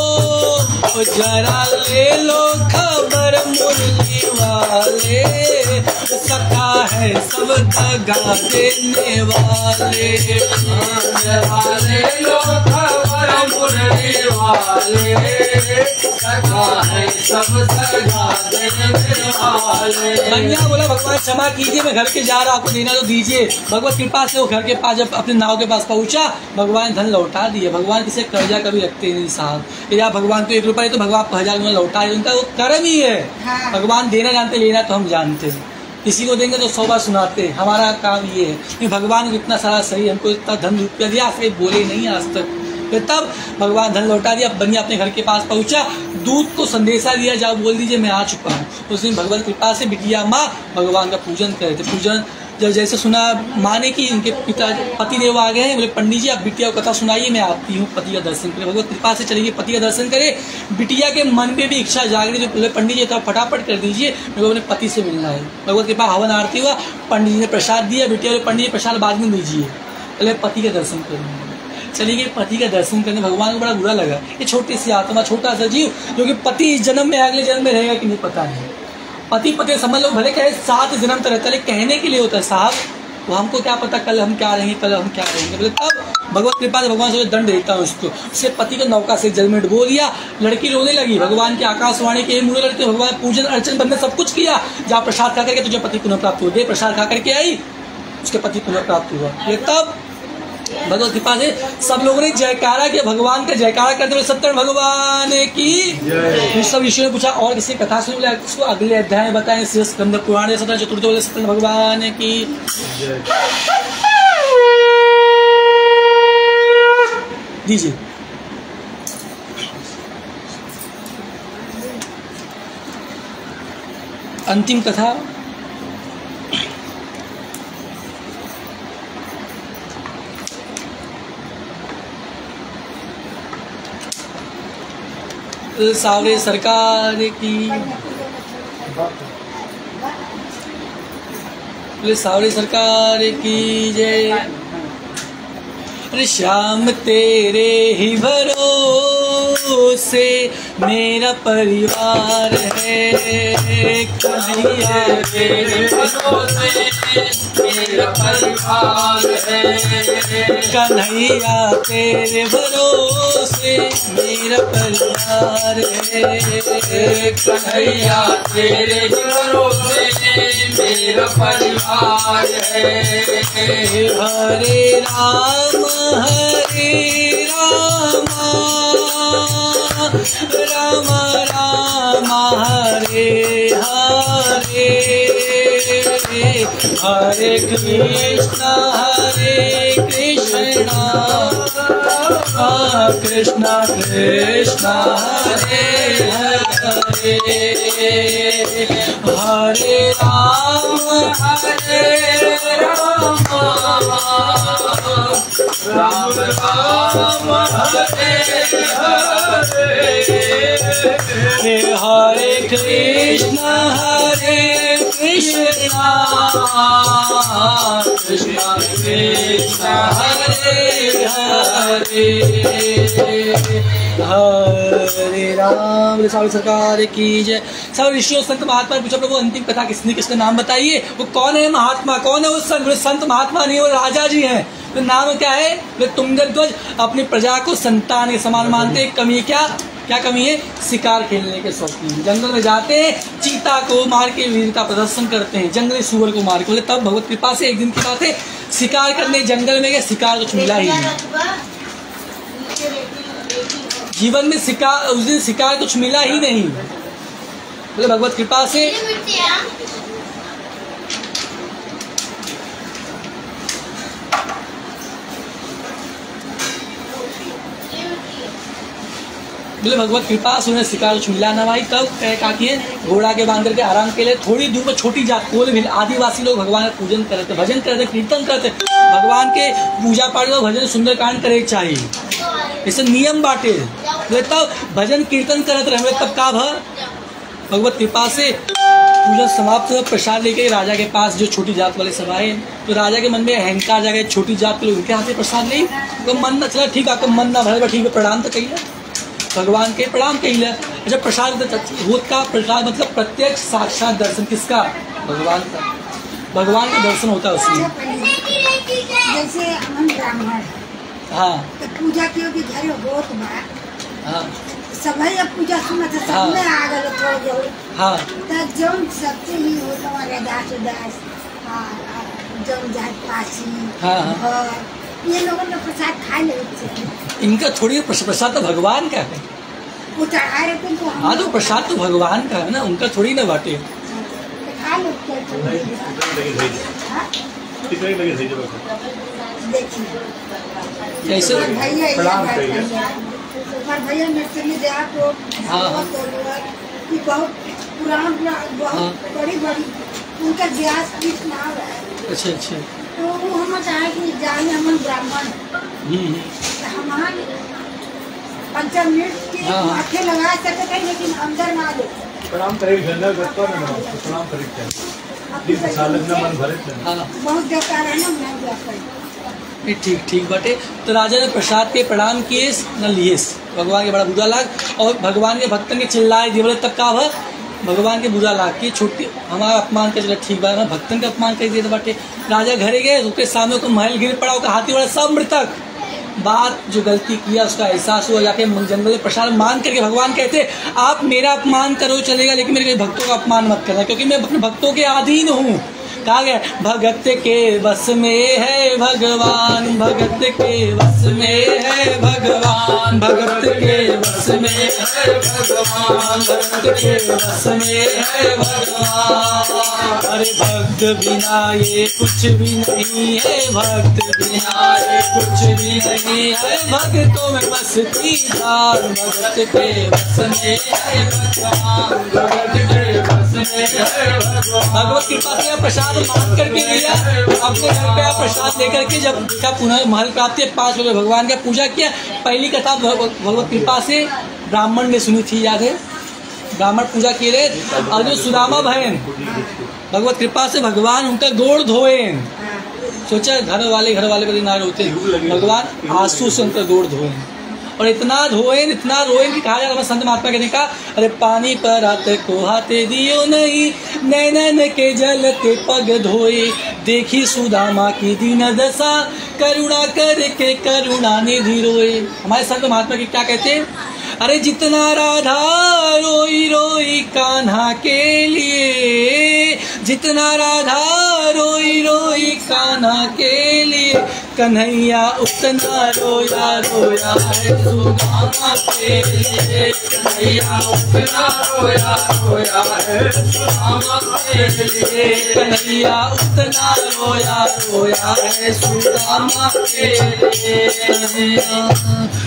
जरा ले लो खबर मुरली वाले, सखा है सब दगा देने वाले। जरा ले लो खबर मुरली वाले, सखा है सब दगा देने वाले। कन्या बोला भगवान क्षमा कीजिए, मैं घर के जा रहा, आपको देना तो दीजिए। भगवत कृपा से वो घर के पास जब अपने नाव के पास पहुंचा, भगवान धन लौटा दिए। भगवान किसी कर्जा कभी रखते नहीं साहब, या भगवान को एक रुपया तो भगवान आपको हजार रुपया लौटा है, उनका वो कर्म ही है। हाँ। भगवान देना जानते, लेना तो हम जानते हैं। किसी को देंगे तो सौ बार सुनाते, हमारा काम ये है कि भगवान को इतना सारा सही, हमको इतना धन रुपया दिया, फिर बोले नहीं आज तक। फिर तब भगवान धन लौटा दिया। बनिया अपने घर के पास पहुंचा, दूत को संदेशा दिया, जाओ बोल दीजिए मैं आ चुका हूँ। उस दिन भगवत कृपा से बिटिया माँ भगवान का पूजन करे थे। पूजन जब जैसे सुना माँ ने कि इनके पिता पति देव आ गए हैं, बोले पंडित जी आप बिटिया को कथा सुनाइए, मैं आती हूँ पति का दर्शन करे। भगवत कृपा से चलिए पति का दर्शन करे। बिटिया के मन में भी इच्छा जाग रही, बोले पंडित जी तो फटाफट कर दीजिए, मेरे को अपने पति से मिलना है। भगवत कृपा हवन आरती हुआ, पंडित जी ने प्रसाद दिया। बिटिया बोले पंडित जी प्रसाद बाद में दीजिए, बोले पति का दर्शन करूँगा। चली गई पति का दर्शन करने। भगवान को बड़ा बुरा लगा, ये छोटी सी आत्मा, छोटा सा जीव जो कि पति इस जन्म में अगले जन्म में रहेगा कि नहीं पता नहीं। पति पति समझ लो भले कहे सात जन्म तक रहता है, कहने के लिए होता है साहब, वो हमको क्या पता कल हम क्या रहेंगे, कल हम क्या रहेंगे। बोले तब भगवत कृपा से भगवान से दंड देता हूँ उसको। उसके पति को नौका से जल में डुबो दिया। लड़की रोने लगी, भगवान की आकाशवाणी के मुझे लड़के भगवान पूजन अर्चन बंदन सब कुछ किया। जहाँ प्रसाद खा करके तुझे पति पुनः प्राप्त हुआ, दे प्रसाद खा करके आई, उसके पति पुनः प्राप्त हुआ। तब भगवत कृपा से सब लोगों ने जयकारा किया, भगवान का जयकारा करते हुए सत्य भगवान की। सब ऋषियों ने पूछा और किसी कथा सुन लिया, उसको अगले अध्याय में बताएं। स्कंद पुराण सत्र चतुर्थ बोले सत्य भगवान की। दीजिए अंतिम कथा। सावरे सरकार की, सावरे सरकार की जय। अरे श्याम तेरे ही भरोसे मेरा परिवार है, कन्हैया तेरे भरोसे मेरा परिवार है, कन्हैया तेरे भरोसे मेरा परिवार है, कन्हैया तेरे भरोसे मेरा परिवार है। हरे राम हरे राम राम राम हरे हरे, हरे कृष्णा हरे कृष्णा कृष्णा कृष्णा हरे हरे, हरे राम हरे राम राम राम हरे हरे, हरे कृष्णा हरे कृष्णा कृष्णा कृष्णा हरे हरे। हरे राम। सारी सरकार की जय। सब ऋषियों संत महात्मा पूछा प्रभु अंतिम कथा किसने किसका नाम बताइए। वो कौन है महात्मा, कौन है वो संत? बोले संत महात्मा नहीं, वो राजा जी हैं। तो नाम क्या है? वे तुंगध्वज अपनी प्रजा को संतान के समान मानते। कमी क्या क्या कमी है? शिकार खेलने के शौकीन। जंगल में जाते हैं, चीता को मार के वीरता प्रदर्शन करते हैं, जंगली सुअर को मार के। बोले तब भगवत कृपा से एक दिन की बात है, शिकार करने जंगल में गए, शिकार कुछ मिला ही नहीं। जीवन में शिकार, उस दिन शिकार कुछ मिला ही नहीं। बोले भगवत कृपा से बोले भगवत कृपा से उन्हें शिकार कुछ मिला ना भाई। तब क्या किए? घोड़ा के बांध के आराम के लिए थोड़ी दूर पर छोटी जात कोल भी आदिवासी लोग भगवान का पूजन करते, भजन करते, कीर्तन करते, भगवान के पूजा पाठ में भजन सुंदरकांड करे चाहिए, ऐसे नियम बांटे। बोले तब भजन कीर्तन करते रहे। तब का भर भगवत कृपा से पूजा समाप्त हुआ। प्रसाद लेके राजा के पास जो छोटी जात वाले सब आए, तो राजा के मन में अहंकार जागे, छोटी जात के लोग उनके हाथ से प्रसाद ले। तो मन न चला, ठीक है मन ना भरे, ठीक है प्रणाम तो कहिए भगवान के, प्रणाम कहिए। अच्छा प्रसाद भूत का प्रसाद मतलब प्रत्यक्ष साक्षात दर्शन किसका? भगवान का। भगवान का दर्शन होता है उसमें। जैसे हम ब्राह्मण, हाँ तो पूजा की होगी घर बहुत बार, हाँ सभी अब पूजा सुना था, सब में आ गए थोड़ा जरूर। हाँ तो जौन सबसे ही हो हमारे दास उदास, जौन जात पासी, हाँ हाँ ये लोगों ने प्रसाद खा ले। इनका थोड़ी प्रसाद तो भगवान का है, वो चढ़ाए रहते तो। हाँ तो प्रसाद तो भगवान का है ना, उनका थोड़ी ना बाटे। खा लेते कैसे भैया नर्सरी देहा तो बहुत पुरान बहुत बड़ी बड़ी उनका इतिहास कुछ नाम है। अच्छा अच्छा। तो वो हम चाहे कि जाने हम ब्राह्मण हमारे पंचम मिनट के आंखें लगा सकते थे, लेकिन अंदर ना ले प्रणाम करें प्रणाम करें बहुत बेकार है ना। ठीक ठीक बटे। तो राजा ने प्रसाद के प्रणाम किए न लिए, भगवान के बड़ा बुरा लाग और भगवान के भक्तन के चिल्लाए दिए। बोले तब का भर भगवान के बुरा लाग के छोटी हमारा अपमान कर चला, ठीक बात भक्तन का अपमान कर दिए बाटे। राजा घरे गए, उसके सामने को महल गिर पड़ा, उसका हाथी वाला सब मृतक। बात जो गलती किया उसका एहसास हुआ, जाके जंगल में प्रसाद मान करके भगवान कहते आप मेरा अपमान करो चलेगा, लेकिन मेरे भक्तों का अपमान मत करना, क्योंकि मैं अपने भक्तों के अधीन हूँ। कहा गया भगत के बस में है भगवान, भगत के बस में है भगवान, भगत के बस में है भगवान, भगत के बस में है भगवान। अरे भक्त बिना ये कुछ भी नहीं है, भक्त बिना ये कुछ भी नहीं है, भक्तों में बसती जान, भगत के बस में है भगवान, भगत के बस में है भगवान। भगवत कृपा से प्रसाद मान करके लिया, अपने घर पे प्रसाद लेकर के जब देखा पुनः महल प्राप्त पांच बजे भगवान का पूजा किया। पहली कथा भगवत कृपा से ब्राह्मण ने सुनी थी, याद है ब्राह्मण पूजा किए रहे। और जो सुदामा बहन भगवत कृपा से भगवान उनका गोड़ धोए, सोचा घर वाले घर वाले बड़े नारे होते, भगवान आंसू से उनका गोड़ धोए और इतना धोए इतना रोए कि कहा जा रहा संत महात्मा कहने का अरे पानी पर आते को हाथे दियो नहीं, नैनन के जल ते पग धोए, देखी सुदामा की दीन दशा, करुणा करके करुणा निधि रोए। हमारे संत महात्मा की क्या कहते हैं? अरे जितना राधा रोई रोई कान्हा के लिए, जितना राधा रोई रोई कान्हा के लिए, कन्हैया उतना रोया रोया है सुदामा के लिए, कन्हैया उतना रोया रोया है सुदामा के लिए, कन्हैया उतना रोया रोया है सुदामा के लिए।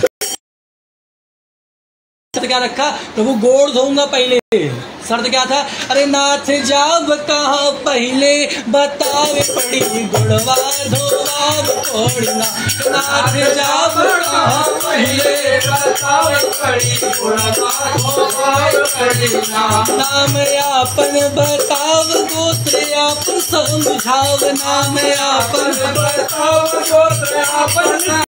क्या रखा? प्रभु गोड़ धोऊंगा पहले। शर्त क्या था? अरे नाथ जाब कहाँ पहले बतावे पड़ी, गुड़वा धोवाब छोड़ना, नाथ जाब कहाँ पहले बतावे पड़ी, गुड़वा धोवाब छोड़ना, नाम आपन बताव गोत्र आप समझाव, नाम आपन बताव गोत्र आपन